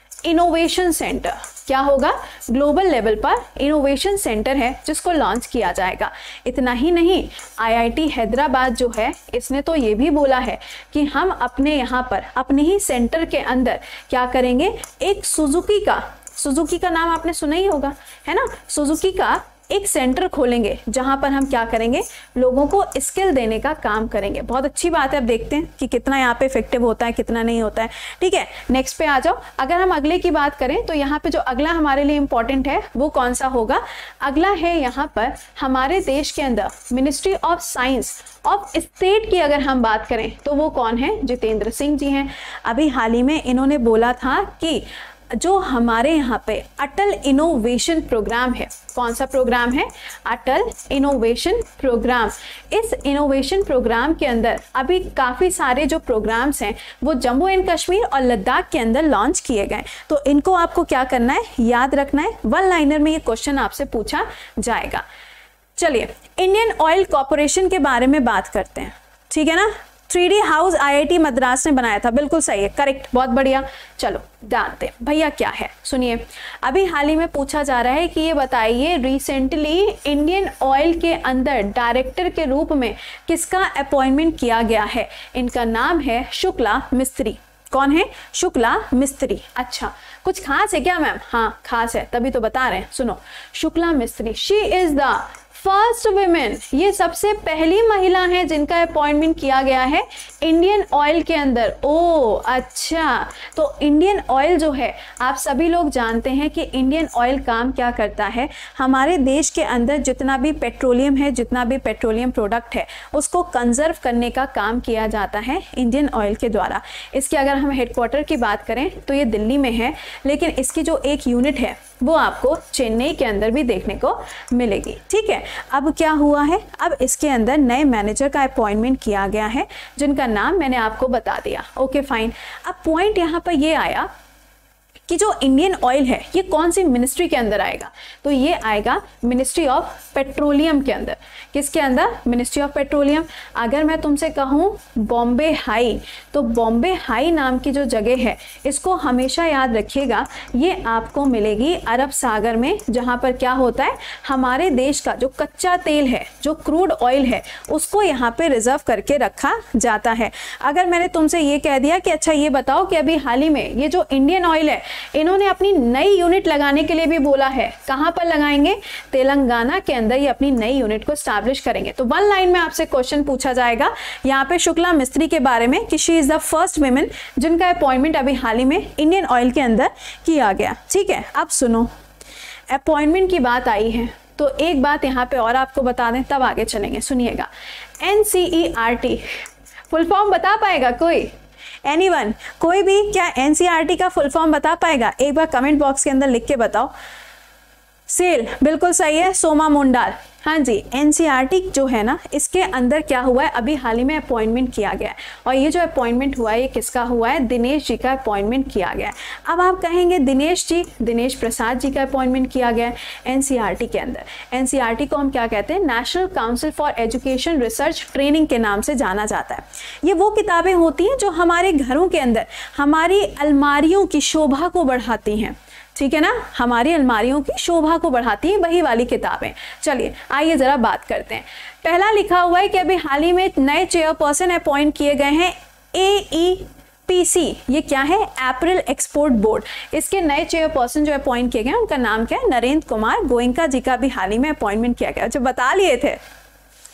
इनोवेशन सेंटर। क्या होगा? ग्लोबल लेवल पर इनोवेशन सेंटर है जिसको लॉन्च किया जाएगा। इतना ही नहीं, आईआईटी हैदराबाद जो है इसने तो ये भी बोला है कि हम अपने यहाँ पर अपने ही सेंटर के अंदर क्या करेंगे, एक सुजुकी का, सुजुकी का नाम आपने सुना ही होगा, है ना, सुजुकी का एक सेंटर खोलेंगे जहां पर हम क्या करेंगे, लोगों को स्किल देने का काम करेंगे। बहुत अच्छी बात है। अब देखते हैं कि कितना यहाँ पे इफेक्टिव होता है, कितना नहीं होता है। ठीक है, नेक्स्ट पे आ जाओ। अगर हम अगले की बात करें तो यहाँ पे जो अगला हमारे लिए इंपॉर्टेंट है वो कौन सा होगा? अगला है यहाँ पर हमारे देश के अंदर ministry of science of state की अगर हम बात करें तो वो कौन है? जितेंद्र सिंह जी हैं। अभी हाल ही में इन्होंने बोला था कि जो हमारे यहाँ पे अटल इनोवेशन प्रोग्राम है, कौन सा प्रोग्राम है? Atal innovation programme. इस इनोवेशन प्रोग्राम के अंदर अभी काफ़ी सारे जो प्रोग्राम्स हैं वो जम्मू एंड कश्मीर और लद्दाख के अंदर लॉन्च किए गए। तो इनको आपको क्या करना है, याद रखना है। वन लाइनर में ये क्वेश्चन आपसे पूछा जाएगा। चलिए इंडियन ऑयल कॉर्पोरेशन के बारे में बात करते हैं, ठीक है ना। Three D house IIT Madras ने बनाया था, बिल्कुल सही है, करेक्ट, बहुत बढ़िया। चलो जानते हैं भैया क्या है, सुनिए। अभी हाल ही में पूछा जा रहा है कि ये बताइए रिसेंटली इंडियन ऑयल के अंदर डायरेक्टर के रूप में किसका अपॉइंटमेंट किया गया है? इनका नाम है शुक्ला मिस्त्री। कौन है? शुक्ला मिस्त्री। अच्छा, कुछ खास है क्या मैम? हाँ खास है, तभी तो बता रहे हैं। सुनो, Shukla Mistry, she is the first women, ये सबसे पहली महिला है जिनका अपॉइंटमेंट किया गया है इंडियन ऑयल के अंदर। ओ अच्छा, तो इंडियन ऑयल जो है, आप सभी लोग जानते हैं कि इंडियन ऑयल काम क्या करता है, हमारे देश के अंदर जितना भी पेट्रोलियम है, जितना भी पेट्रोलियम प्रोडक्ट है, उसको कंजर्व करने का काम किया जाता है इंडियन ऑयल के द्वारा। इसके अगर हम हेडक्वार्टर की बात करें तो ये दिल्ली में है, लेकिन इसकी जो एक यूनिट है वो आपको चेन्नई के अंदर भी देखने को मिलेगी। ठीक है, अब क्या हुआ है, अब इसके अंदर नए मैनेजर का अपॉइंटमेंट किया गया है जिनका नाम मैंने आपको बता दिया। Okay fine. अब पॉइंट यहाँ पर ये आया कि जो इंडियन ऑयल है ये कौन सी मिनिस्ट्री के अंदर आएगा, तो ये आएगा मिनिस्ट्री ऑफ पेट्रोलियम के अंदर। किसके अंदर? Ministry of petroleum. अगर मैं तुमसे कहूँ बॉम्बे हाई, तो बॉम्बे हाई नाम की जो जगह है इसको हमेशा याद रखिएगा, ये आपको मिलेगी अरब सागर में, जहाँ पर क्या होता है, हमारे देश का जो कच्चा तेल है, जो क्रूड ऑयल है, उसको यहाँ पे रिजर्व करके रखा जाता है। अगर मैंने तुमसे ये कह दिया कि अच्छा ये बताओ कि अभी हाल ही में ये जो इंडियन ऑयल है इन्होंने अपनी नई यूनिट लगाने के लिए भी बोला है, कहां पर लगाएंगे? तेलंगाना के अंदर ये अपनी नई यूनिट को स्टैब्लिश करेंगे। तो वन लाइन में आपसे क्वेश्चन पूछा जाएगा यहाँ पे शुक्ला मिस्त्री के बारे में कि she is the first women जिनका अपॉइंटमेंट अभी हाल ही में इंडियन ऑयल के अंदर किया गया। ठीक है, अब सुनो, अपॉइंटमेंट की बात आई है तो एक बात यहाँ पे और आपको बता दें, तब आगे चलेंगे। सुनिएगा, एनसीईआरटी फुल फॉर्म बता पाएगा कोई? एनीवन, कोई भी क्या एनसीईआरटी का फुल फॉर्म बता पाएगा? एक बार कमेंट बॉक्स के अंदर लिख के बताओ। सेल, बिल्कुल सही है, सोमा मुंडाल। हाँ जी, एनसीईआरटी जो है ना, इसके अंदर क्या हुआ है, अभी हाल ही में अपॉइंटमेंट किया गया है। और ये जो अपॉइंटमेंट हुआ है ये किसका हुआ है? दिनेश जी का अपॉइंटमेंट किया गया है। अब आप कहेंगे दिनेश जी, दिनेश प्रसाद जी का अपॉइंटमेंट किया गया है एनसीईआरटी के अंदर। एनसीईआरटी को हम क्या कहते हैं? National council for education research training के नाम से जाना जाता है। ये वो किताबें होती हैं जो हमारे घरों के अंदर हमारी अलमारियों की शोभा को बढ़ाती हैं। ठीक है ना, हमारी अलमारियों की शोभा को बढ़ाती है वही वाली किताबें। चलिए आइए जरा बात करते हैं। पहला लिखा हुआ है कि अभी हाल ही में नए चेयरपर्सन अपॉइंट किए गए हैं ए ई पी सी। ये क्या है? April export board. इसके नए चेयरपर्सन जो अपॉइंट किए गए उनका नाम क्या है? नरेंद्र कुमार गोयनका जी का भी हाल ही में अपॉइंटमेंट किया गया, जो बता लिए थे।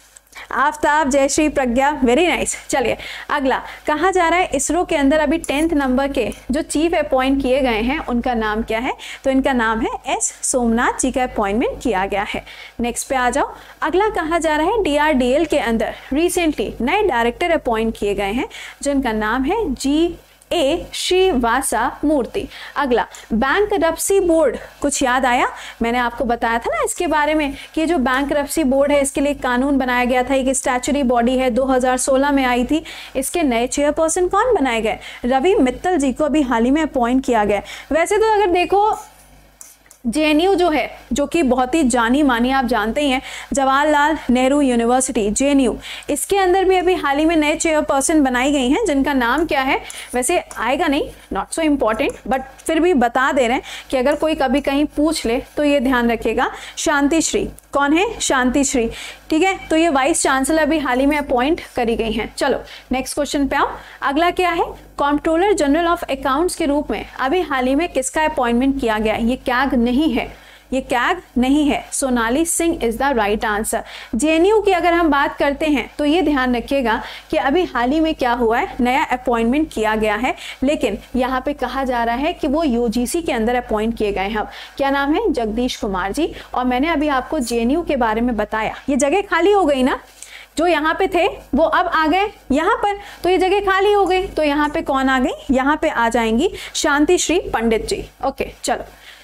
Aftab, Jayashree, Pragya, very nice. चलिए अगला कहा जा रहा है इसरो के अंदर अभी टेंथ नंबर के जो चीफ अपॉइंट किए गए हैं उनका नाम क्या है, तो इनका नाम है एस सोमनाथ जी का अपॉइंटमेंट किया गया है। नेक्स्ट पे आ जाओ। अगला कहा जा रहा है डीआरडीएल के अंदर रिसेंटली नए डायरेक्टर अपॉइंट किए गए हैं जिनका नाम है जी ए श्रीवासा मूर्ति। अगला बैंकरप्सी बोर्ड, कुछ याद आया? मैंने आपको बताया था ना इसके बारे में कि जो बैंकरप्सी बोर्ड है इसके लिए कानून बनाया गया था, एक स्टैच्यूटरी बॉडी है, दो हज़ार सोलह में आई थी। इसके नए चेयरपर्सन कौन बनाए गए? रवि मित्तल जी को अभी हाल ही में अपॉइंट किया गया। वैसे तो अगर देखो जेएनयू जो है, जो कि बहुत ही जानी मानी, आप जानते ही हैं, जवाहरलाल नेहरू यूनिवर्सिटी जेएनयू, इसके अंदर भी अभी हाल ही में नए चेयरपर्सन बनाई गई हैं जिनका नाम क्या है? वैसे आएगा नहीं, नॉट सो इम्पॉर्टेंट, बट फिर भी बता दे रहे हैं कि अगर कोई कभी कहीं पूछ ले तो ये ध्यान रखिएगा। शांति श्री, कौन है? शांति श्री, ठीक है। तो ये वाइस चांसलर अभी हाल ही में अपॉइंट करी गई हैं। चलो नेक्स्ट क्वेश्चन पे आओ। अगला क्या है? कंट्रोलर जनरल ऑफ अकाउंट्स के रूप में अभी हाल ही में किसका अपॉइंटमेंट किया गया? ये कैग नहीं है, ये कैग नहीं है, Sonali Singh is the right answer. JNU की अगर हम बात करते हैं तो ये ध्यान रखिएगा कि अभी हाल ही में क्या हुआ है, नया अपॉइंटमेंट किया गया है, लेकिन यहाँ पे कहा जा रहा है कि वो यूजीसी के अंदर अपॉइंट किए गए हैं। अब क्या नाम है? जगदीश कुमार जी। और मैंने अभी आपको जेएनयू के बारे में बताया, ये जगह खाली हो गई ना, जो यहाँ पे थे वो अब आ गए यहाँ पर, तो ये जगह खाली हो गई, तो यहाँ पे कौन आ गई? यहाँ पे आ जाएंगी शांति श्री पंडित जी। ओके चलो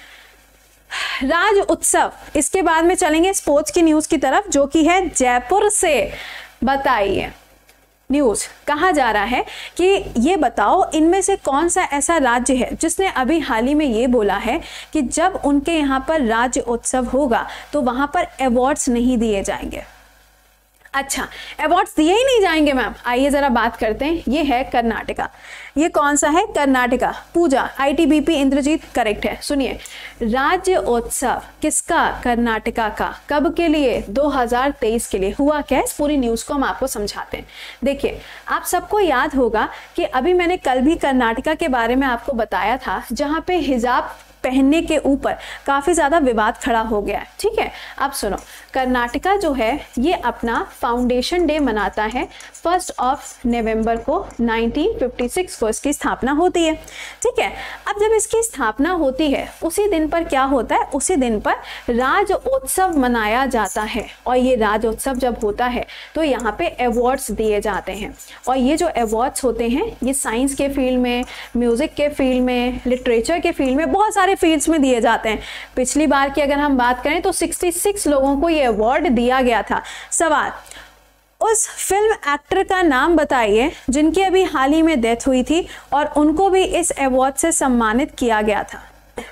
राज उत्सव, इसके बाद में चलेंगे स्पोर्ट्स की न्यूज की तरफ जो कि है जयपुर से। बताइए न्यूज कहा जा रहा है कि ये बताओ इनमें से कौन सा ऐसा राज्य है जिसने अभी हाल ही में ये बोला है कि जब उनके यहाँ पर राज्य उत्सव होगा तो वहां पर अवार्ड्स नहीं दिए जाएंगे। अच्छा, अवार्ड्स दिए ही नहीं जाएंगे मैम? आइए जरा बात करते हैं। ये है कर्नाटका। ये कौन सा है? कर्नाटका। पूजा, आईटीबीपी, इंद्रजीत, करेक्ट है। सुनिए, राज्य उत्सव किसका? कर्नाटका का। कब के लिए? दो हज़ार तेईस के लिए। हुआ क्या? इस पूरी न्यूज को हम आपको समझाते हैं। देखिए, आप सबको याद होगा कि अभी मैंने कल भी कर्नाटका के बारे में आपको बताया था जहां पे हिजाब पहनने के ऊपर काफी ज्यादा विवाद खड़ा हो गया है, ठीक है। अब सुनो, कर्नाटका जो है ये अपना फाउंडेशन डे मनाता है फर्स्ट ऑफ नवंबर को, नाइनटीन फिफ्टी सिक्स को इसकी स्थापना होती है, ठीक है। अब जब इसकी स्थापना होती है उसी दिन पर क्या होता है? उसी दिन पर राज्योत्सव मनाया जाता है। और ये राज्योत्सव जब होता है तो यहाँ पे अवार्ड्स दिए जाते हैं। और ये जो अवार्ड्स होते हैं ये साइंस के फील्ड में, म्यूजिक के फील्ड में, लिटरेचर के फील्ड में, बहुत सारे फील्ड्स में दिए जाते हैं। पिछली बार की अगर हम बात करें तो छियासठ लोगों को ये अवार्ड दिया गया था। सवाल, उस फिल्म एक्टर का नाम बताइए जिनकी अभी हाल ही में डेथ हुई थी और उनको भी इस अवार्ड से सम्मानित किया गया था।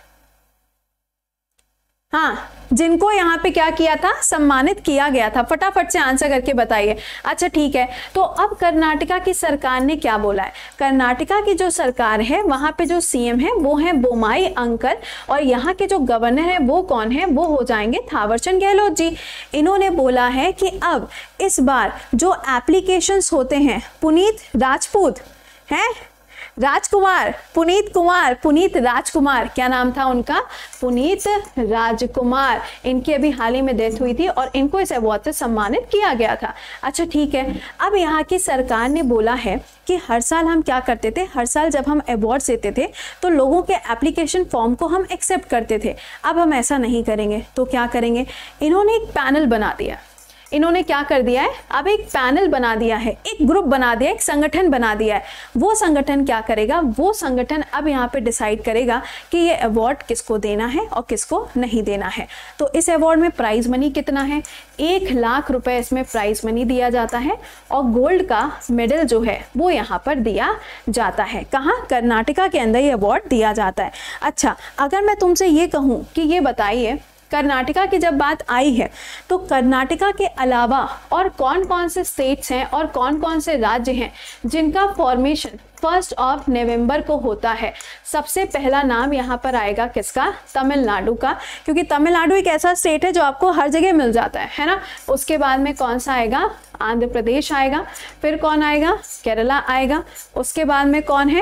हाँ, जिनको यहाँ पे क्या किया था? सम्मानित किया गया था। फटाफट से आंसर करके बताइए। अच्छा ठीक है, तो अब कर्नाटका की सरकार ने क्या बोला है? कर्नाटका की जो सरकार है वहां पे जो सीएम है वो है बोमाई अंकल, और यहाँ के जो गवर्नर है वो कौन है? वो हो जाएंगे थावरचंद गहलोत जी। इन्होंने बोला है कि अब इस बार जो एप्लीकेशंस होते हैं, पुनीत राजपूत हैं, राजकुमार, पुनीत कुमार, पुनीत राजकुमार, क्या नाम था उनका? पुनीत राजकुमार। इनकी अभी हाल ही में डेथ हुई थी और इनको इस अवार्ड से सम्मानित किया गया था। अच्छा ठीक है, अब यहाँ की सरकार ने बोला है कि हर साल हम क्या करते थे? हर साल जब हम अवार्ड देते थे तो लोगों के एप्लीकेशन फॉर्म को हम एक्सेप्ट करते थे। अब हम ऐसा नहीं करेंगे। तो क्या करेंगे? इन्होंने एक पैनल बना दिया। इन्होंने क्या कर दिया है? अब एक पैनल बना दिया है, एक ग्रुप बना दिया, एक संगठन बना दिया है। वो संगठन क्या करेगा? वो संगठन अब यहाँ पे डिसाइड करेगा कि ये अवार्ड किसको देना है और किसको नहीं देना है। तो इस अवार्ड में प्राइज मनी कितना है? एक लाख रुपए इसमें प्राइज मनी दिया जाता है और गोल्ड का मेडल जो है वो यहाँ पर दिया जाता है। कहाँ? कर्नाटका के अंदर ये अवार्ड दिया जाता है। अच्छा, अगर मैं तुमसे ये कहूँ कि ये बताइए, कर्नाटका की जब बात आई है तो कर्नाटका के अलावा और कौन कौन से स्टेट्स हैं और कौन कौन से राज्य हैं जिनका फॉर्मेशन फर्स्ट ऑफ नवंबर को होता है? सबसे पहला नाम यहाँ पर आएगा किसका? तमिलनाडु का, क्योंकि तमिलनाडु एक ऐसा स्टेट है जो आपको हर जगह मिल जाता है, है ना। उसके बाद में कौन सा आएगा? आंध्र प्रदेश आएगा। फिर कौन आएगा? केरला आएगा। उसके बाद में कौन है?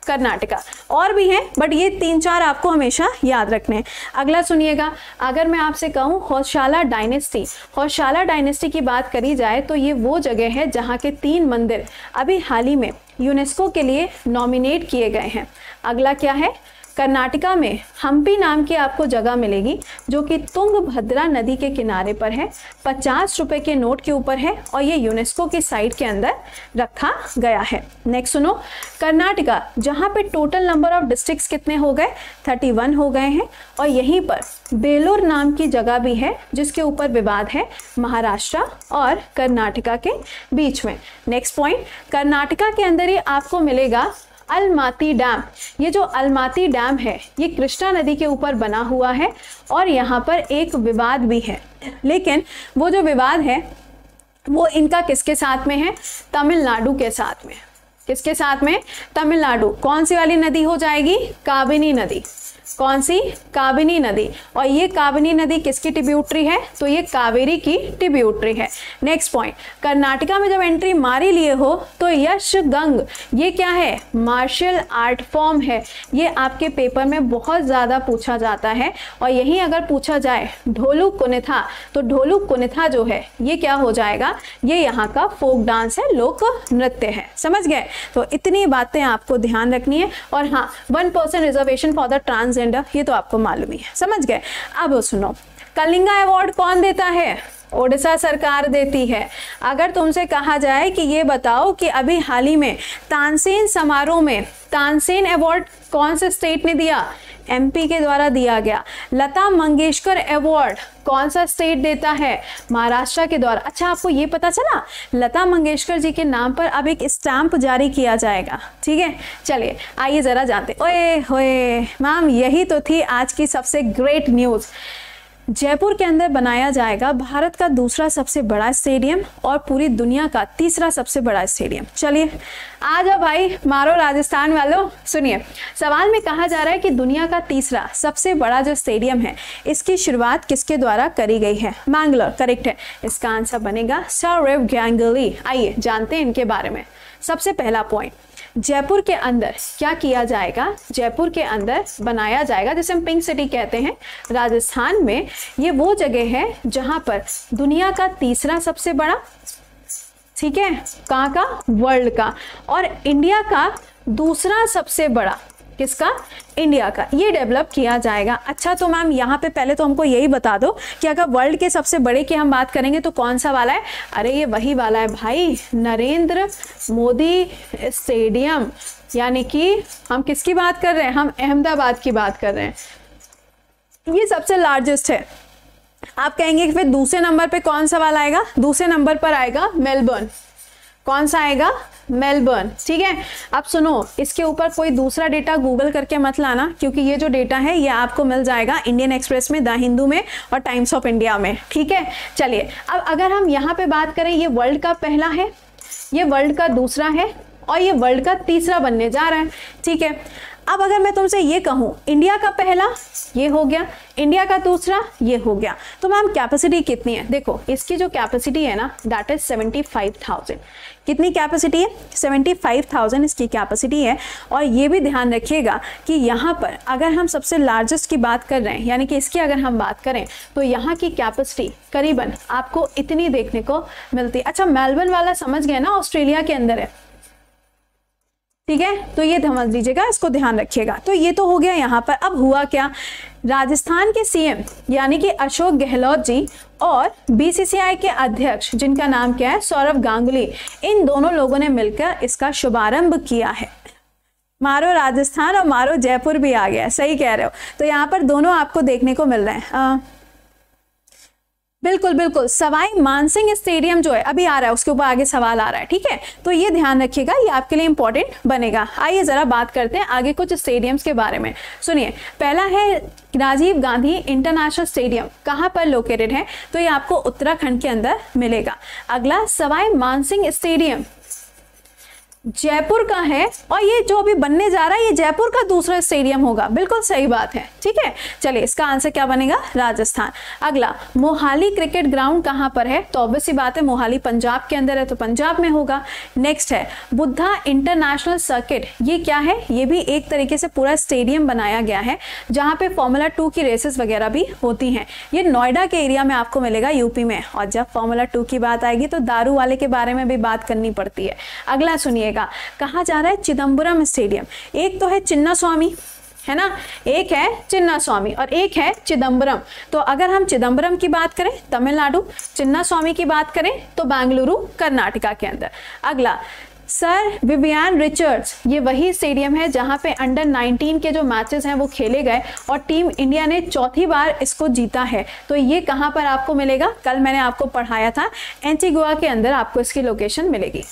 कर्नाटका। और भी हैं बट ये तीन चार आपको हमेशा याद रखने हैं। अगला सुनिएगा, अगर मैं आपसे कहूँ होयसाला डायनेस्टी, होयसाला डायनेस्टी की बात करी जाए तो ये वो जगह है जहाँ के तीन मंदिर अभी हाल ही में यूनेस्को के लिए नॉमिनेट किए गए हैं। अगला क्या है, कर्नाटका में हम्पी नाम की आपको जगह मिलेगी जो कि तुंगभद्रा नदी के किनारे पर है, पचास रुपए के नोट के ऊपर है और ये यूनेस्को की साइट के अंदर रखा गया है। नेक्स्ट सुनो, कर्नाटका जहाँ पे टोटल नंबर ऑफ डिस्ट्रिक्ट्स कितने हो गए, इकतीस हो गए हैं और यहीं पर बेलूर नाम की जगह भी है जिसके ऊपर विवाद है महाराष्ट्र और कर्नाटका के बीच में। नेक्स्ट पॉइंट, कर्नाटका के अंदर ही आपको मिलेगा अलमाती डैम। ये जो अलमाती डैम है ये कृष्णा नदी के ऊपर बना हुआ है और यहाँ पर एक विवाद भी है, लेकिन वो जो विवाद है वो इनका किसके साथ में है, तमिलनाडु के साथ में। किसके साथ में, तमिलनाडु। कौन सी वाली नदी हो जाएगी, काबिनी नदी। कौन सी, काबिनी नदी। और ये काबिनी नदी किसकी ट्रिब्यूटरी है, तो ये कावेरी की ट्रिब्यूटरी है। नेक्स्ट पॉइंट, कर्नाटका में जब एंट्री मारी लिए हो तो यक्षगंग ये क्या है, मार्शल आर्ट फॉर्म है। ये आपके पेपर में बहुत ज़्यादा पूछा जाता है और यही अगर पूछा जाए ढोलू कुनिथा, तो ढोलू कुनिथा जो है ये क्या हो जाएगा, ये यहाँ का फोक डांस है, लोक नृत्य है। समझ गए, तो इतनी बातें आपको ध्यान रखनी है। और हाँ, one percent reservation for the transgender ये तो आपको मालूम ही है। समझ गए। अब सुनो, कलिंगा अवार्ड कौन देता है, ओडिशा सरकार देती है। अगर तुमसे कहा जाए कि ये बताओ कि अभी हाल ही में तानसेन समारोह में तानसेन अवार्ड कौन से स्टेट ने दिया, एमपी के द्वारा दिया गया। लता मंगेशकर अवार्ड कौन सा स्टेट देता है, महाराष्ट्र के द्वारा। अच्छा, आपको ये पता चला लता मंगेशकर जी के नाम पर अब एक स्टैंप जारी किया जाएगा। ठीक है, चलिए आइए जरा जानते। ओए होए मैम, यही तो थी आज की सबसे ग्रेट न्यूज़। जयपुर के अंदर बनाया जाएगा भारत का दूसरा सबसे बड़ा स्टेडियम और पूरी दुनिया का तीसरा सबसे बड़ा स्टेडियम। चलिए आ जाओ भाई, मारो राजस्थान वालों। सुनिए, सवाल में कहा जा रहा है कि दुनिया का तीसरा सबसे बड़ा जो स्टेडियम है इसकी शुरुआत किसके द्वारा करी गई है, मैंगलोर। करेक्ट है, इसका आंसर बनेगा सौरव गांगुली। आइए जानते हैं इनके बारे में। सबसे पहला पॉइंट, जयपुर के अंदर क्या किया जाएगा, जयपुर के अंदर बनाया जाएगा जिसे हम पिंक सिटी कहते हैं, राजस्थान में। ये वो जगह है जहां पर दुनिया का तीसरा सबसे बड़ा, ठीक है, कहाँ का, वर्ल्ड का, और इंडिया का दूसरा सबसे बड़ा, किसका, इंडिया का, ये डेवलप किया जाएगा। अच्छा, तो मैम यहाँ पे पहले तो हमको यही बता दो कि अगर वर्ल्ड के सबसे बड़े की हम बात करेंगे तो कौन सा वाला है, अरे ये वही वाला है भाई, नरेंद्र मोदी स्टेडियम। यानी कि हम किसकी बात कर रहे हैं, हम अहमदाबाद की बात कर रहे हैं। ये सबसे लार्जेस्ट है। आप कहेंगे कि फिर दूसरे नंबर पे कौन सा वाला आएगा, दूसरे नंबर पर आएगा मेलबर्न। कौन सा आएगा, मेलबर्न। ठीक है, अब सुनो, इसके ऊपर कोई दूसरा डेटा गूगल करके मत लाना क्योंकि ये जो डेटा है ये आपको मिल जाएगा इंडियन एक्सप्रेस में, द हिंदू में और टाइम्स ऑफ इंडिया में। ठीक है, चलिए अब अगर हम यहाँ पे बात करें, ये वर्ल्ड का पहला है, ये वर्ल्ड का दूसरा है और ये वर्ल्ड का तीसरा बनने जा रहा है। ठीक है, अब अगर मैं तुमसे ये कहूँ इंडिया का पहला ये हो गया, इंडिया का दूसरा ये हो गया, तो मैम कैपेसिटी कितनी है, देखो इसकी जो कैपेसिटी है ना that is seventy five thousand. कितनी कैपेसिटी है, सेवेंटी फाइव थाउजेंड इसकी कैपेसिटी है। और ये भी ध्यान रखिएगा कि यहाँ पर अगर हम सबसे लार्जेस्ट की बात कर रहे हैं, यानी कि इसकी अगर हम बात करें तो यहाँ की कैपेसिटी करीबन आपको इतनी देखने को मिलती है। अच्छा, मेलबर्न वाला समझ गए ना, ऑस्ट्रेलिया के अंदर है। ठीक है, तो ये समझ लीजिएगा, इसको ध्यान रखिएगा। तो ये तो हो गया यहाँ पर। अब हुआ क्या, राजस्थान के सीएम यानी कि अशोक गहलोत जी और बीसीसीआई के अध्यक्ष जिनका नाम क्या है, सौरव गांगुली, इन दोनों लोगों ने मिलकर इसका शुभारंभ किया है। मारो राजस्थान और मारो जयपुर भी आ गया, सही कह रहे हो। तो यहाँ पर दोनों आपको देखने को मिल रहे हैं। आ, बिल्कुल बिल्कुल, सवाई मानसिंह स्टेडियम जो है अभी आ रहा है, उसके ऊपर आगे सवाल आ रहा है। ठीक है, तो ये ध्यान रखिएगा, ये आपके लिए इंपॉर्टेंट बनेगा। आइए जरा बात करते हैं आगे कुछ स्टेडियम्स के बारे में। सुनिए, पहला है राजीव गांधी इंटरनेशनल स्टेडियम। कहाँ पर लोकेटेड है, तो ये आपको उत्तराखंड के अंदर मिलेगा। अगला सवाई मानसिंह स्टेडियम, जयपुर का है और ये जो अभी बनने जा रहा है ये जयपुर का दूसरा स्टेडियम होगा। बिल्कुल सही बात है, ठीक है। चलिए इसका आंसर क्या बनेगा, राजस्थान। अगला, मोहाली क्रिकेट ग्राउंड कहाँ पर है, तो ऑब्वियस सी बात है मोहाली पंजाब के अंदर है तो पंजाब में होगा। नेक्स्ट है बुद्धा इंटरनेशनल सर्किट, ये क्या है, ये भी एक तरीके से पूरा स्टेडियम बनाया गया है जहाँ पे फॉर्मूला टू की रेसेस वगैरह भी होती हैं। ये नोएडा के एरिया में आपको मिलेगा, यूपी में। और जब फॉर्मूला टू की बात आएगी तो दारू वाले के बारे में भी बात करनी पड़ती है। अगला सुनिए, कहा जा रहा है चिदम्बरम स्टेडियम। एक तो है चिन्ना स्वामी, है ना, एक है चिन्ना स्वामी और एक है चिदम्बरम। तो अगर हम चिदम्बरम की बात करें तमिलनाडु, चिन्ना स्वामी की बात करें तो बेंगलुरु कर्नाटका के अंदर। अगला, सर विवियन रिचर्ड्स, ये वही स्टेडियम है जहां पे अंडर नाइनटीन के जो मैचेस हैं वो खेले गए और टीम इंडिया ने चौथी बार इसको जीता है। तो ये कहां पर आपको मिलेगा, कल मैंने आपको पढ़ाया था, एंटीगुआ के अंदर आपको इसकी लोकेशन मिलेगी।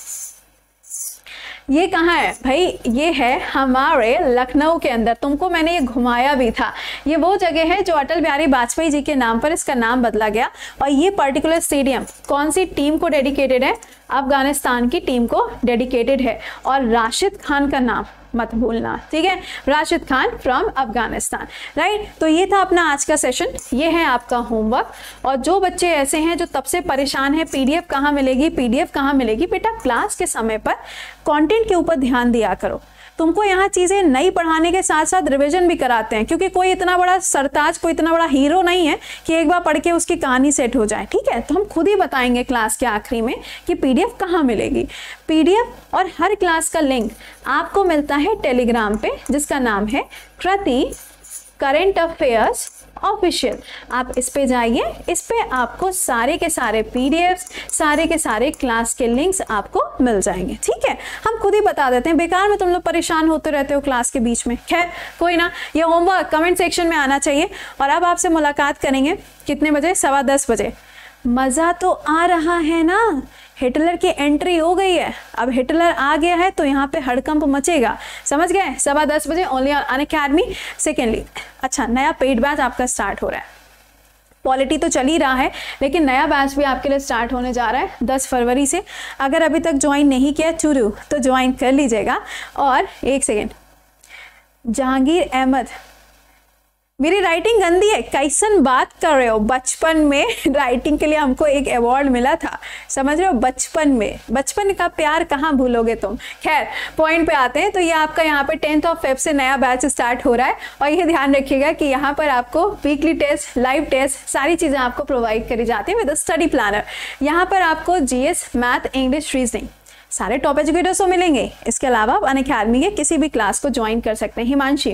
ये कहाँ है भाई, ये है हमारे लखनऊ के अंदर। तुमको मैंने ये घुमाया भी था। ये वो जगह है जो अटल बिहारी वाजपेयी जी के नाम पर इसका नाम बदला गया। और ये पर्टिकुलर स्टेडियम कौन सी टीम को डेडिकेटेड है, अफगानिस्तान की टीम को डेडिकेटेड है। और राशिद खान का नाम मत भूलना, ठीक है, राशिद खान फ्रॉम अफगानिस्तान, राइट। तो ये था अपना आज का सेशन, ये है आपका होमवर्क। और जो बच्चे ऐसे हैं जो तब से परेशान है पीडीएफ कहाँ मिलेगी, पीडीएफ कहाँ मिलेगी, बेटा क्लास के समय पर कंटेंट के ऊपर ध्यान दिया करो। तुमको यहाँ चीज़ें नई पढ़ाने के साथ साथ रिवीजन भी कराते हैं, क्योंकि कोई इतना बड़ा सरताज, कोई इतना बड़ा हीरो नहीं है कि एक बार पढ़ के उसकी कहानी सेट हो जाए, ठीक है। तो हम खुद ही बताएंगे क्लास के आखिरी में कि पीडीएफ कहाँ मिलेगी। पीडीएफ और हर क्लास का लिंक आपको मिलता है टेलीग्राम पे, जिसका नाम है कृति करेंट अफेयर्स ऑफिशियल। आप इस पे जाइए, इस पे आपको सारे के सारे पीडीएफ्स, सारे के सारे क्लास के लिंक्स आपको मिल जाएंगे, ठीक है। हम खुद ही बता देते हैं, बेकार में तुम लोग परेशान होते रहते हो क्लास के बीच में। खैर कोई ना, ये होमवर्क कमेंट सेक्शन में आना चाहिए। और अब आपसे मुलाकात करेंगे कितने बजे, सवा दस बजे। मज़ा तो आ रहा है ना, हिटलर की एंट्री हो गई है, अब हिटलर आ गया है तो यहाँ पे हड़कंप मचेगा, समझ गए। सवा दस बजे ओनली ऑन अनअकैडमी। सेकेंडली, अच्छा नया पेड बैच आपका स्टार्ट हो रहा है। पॉलिटी तो चल ही रहा है, लेकिन नया बैच भी आपके लिए स्टार्ट होने जा रहा है दस फरवरी से। अगर अभी तक ज्वाइन नहीं किया चुरू तो ज्वाइन कर लीजिएगा। और एक सेकेंड, जहांगीर अहमद, मेरी राइटिंग गंदी है, कैसन बात कर रहे हो। बचपन में राइटिंग के लिए हमको एक अवार्ड मिला था, समझ रहे हो, बचपन में। बचपन का प्यार कहाँ भूलोगे तुम। खैर पॉइंट पे आते हैं। तो ये आपका यहाँ पे टेंथ ऑफ फेब से नया बैच स्टार्ट हो रहा है। और ये ध्यान रखिएगा कि यहाँ पर आपको वीकली टेस्ट, लाइव टेस्ट, सारी चीज़ें आपको प्रोवाइड करी जाती है विद स्टडी प्लानर। यहाँ पर आपको जीएस, मैथ, इंग्लिश, रीजनिंग सारे टॉप एजुकेटर्स को मिलेंगे। इसके अलावा आप अनअकैडमी के किसी भी क्लास को ज्वाइन कर सकते हैं। हिमांशी,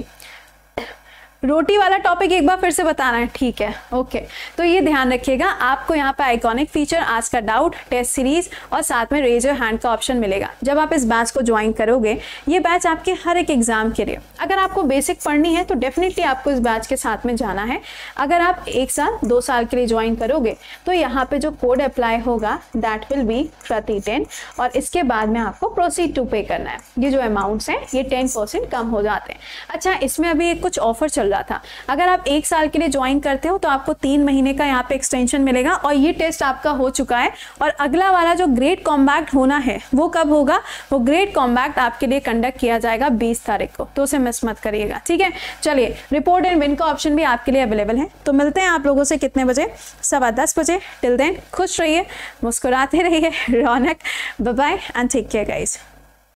रोटी वाला टॉपिक एक बार फिर से बताना है, ठीक है, ओके। तो ये ध्यान रखिएगा, आपको यहाँ पे आइकॉनिक फीचर, आज का डाउट, टेस्ट सीरीज और साथ में रेज योर हैंड का ऑप्शन मिलेगा जब आप इस बैच को ज्वाइन करोगे। ये बैच आपके हर एक एग्जाम के लिए, अगर आपको बेसिक पढ़नी है तो डेफिनेटली आपको इस बैच के साथ में जाना है। अगर आप एक साल, दो साल के लिए ज्वाइन करोगे तो यहाँ पे जो कोड अप्लाई होगा दैट विल बी प्रति टेन, और इसके बाद में आपको प्रोसीड टू पे करना है। ये जो अमाउंट्स हैं ये टेन परसेंट कम हो जाते हैं। अच्छा, इसमें अभी एक कुछ ऑफर चल रहा था, अगर आप एक साल के लिए ज्वाइन करते हो तो आपको तीन महीने का यहाँ पे एक्सटेंशन मिलेगा। और ये टेस्ट आपका हो चुका है। और अगला वाला जो ग्रेड कॉम्बैक्ट होना है वो कब होगा, वो ग्रेड कॉम्बैक्ट आपके लिए कंडक्ट किया जाएगा बीस तारीख को, तो उसे मिस मत करिएगा, ठीक है। चलिए, रिपोर्ट एंड विन का ऑप्शन भी आपके लिए अवेलेबल है। तो मिलते हैं आप लोगों से कितने बजे, सवा दस बजे। टिल देन खुश रहिए, मुस्कुराते रहिए, Raunak, bye bye and take care guys.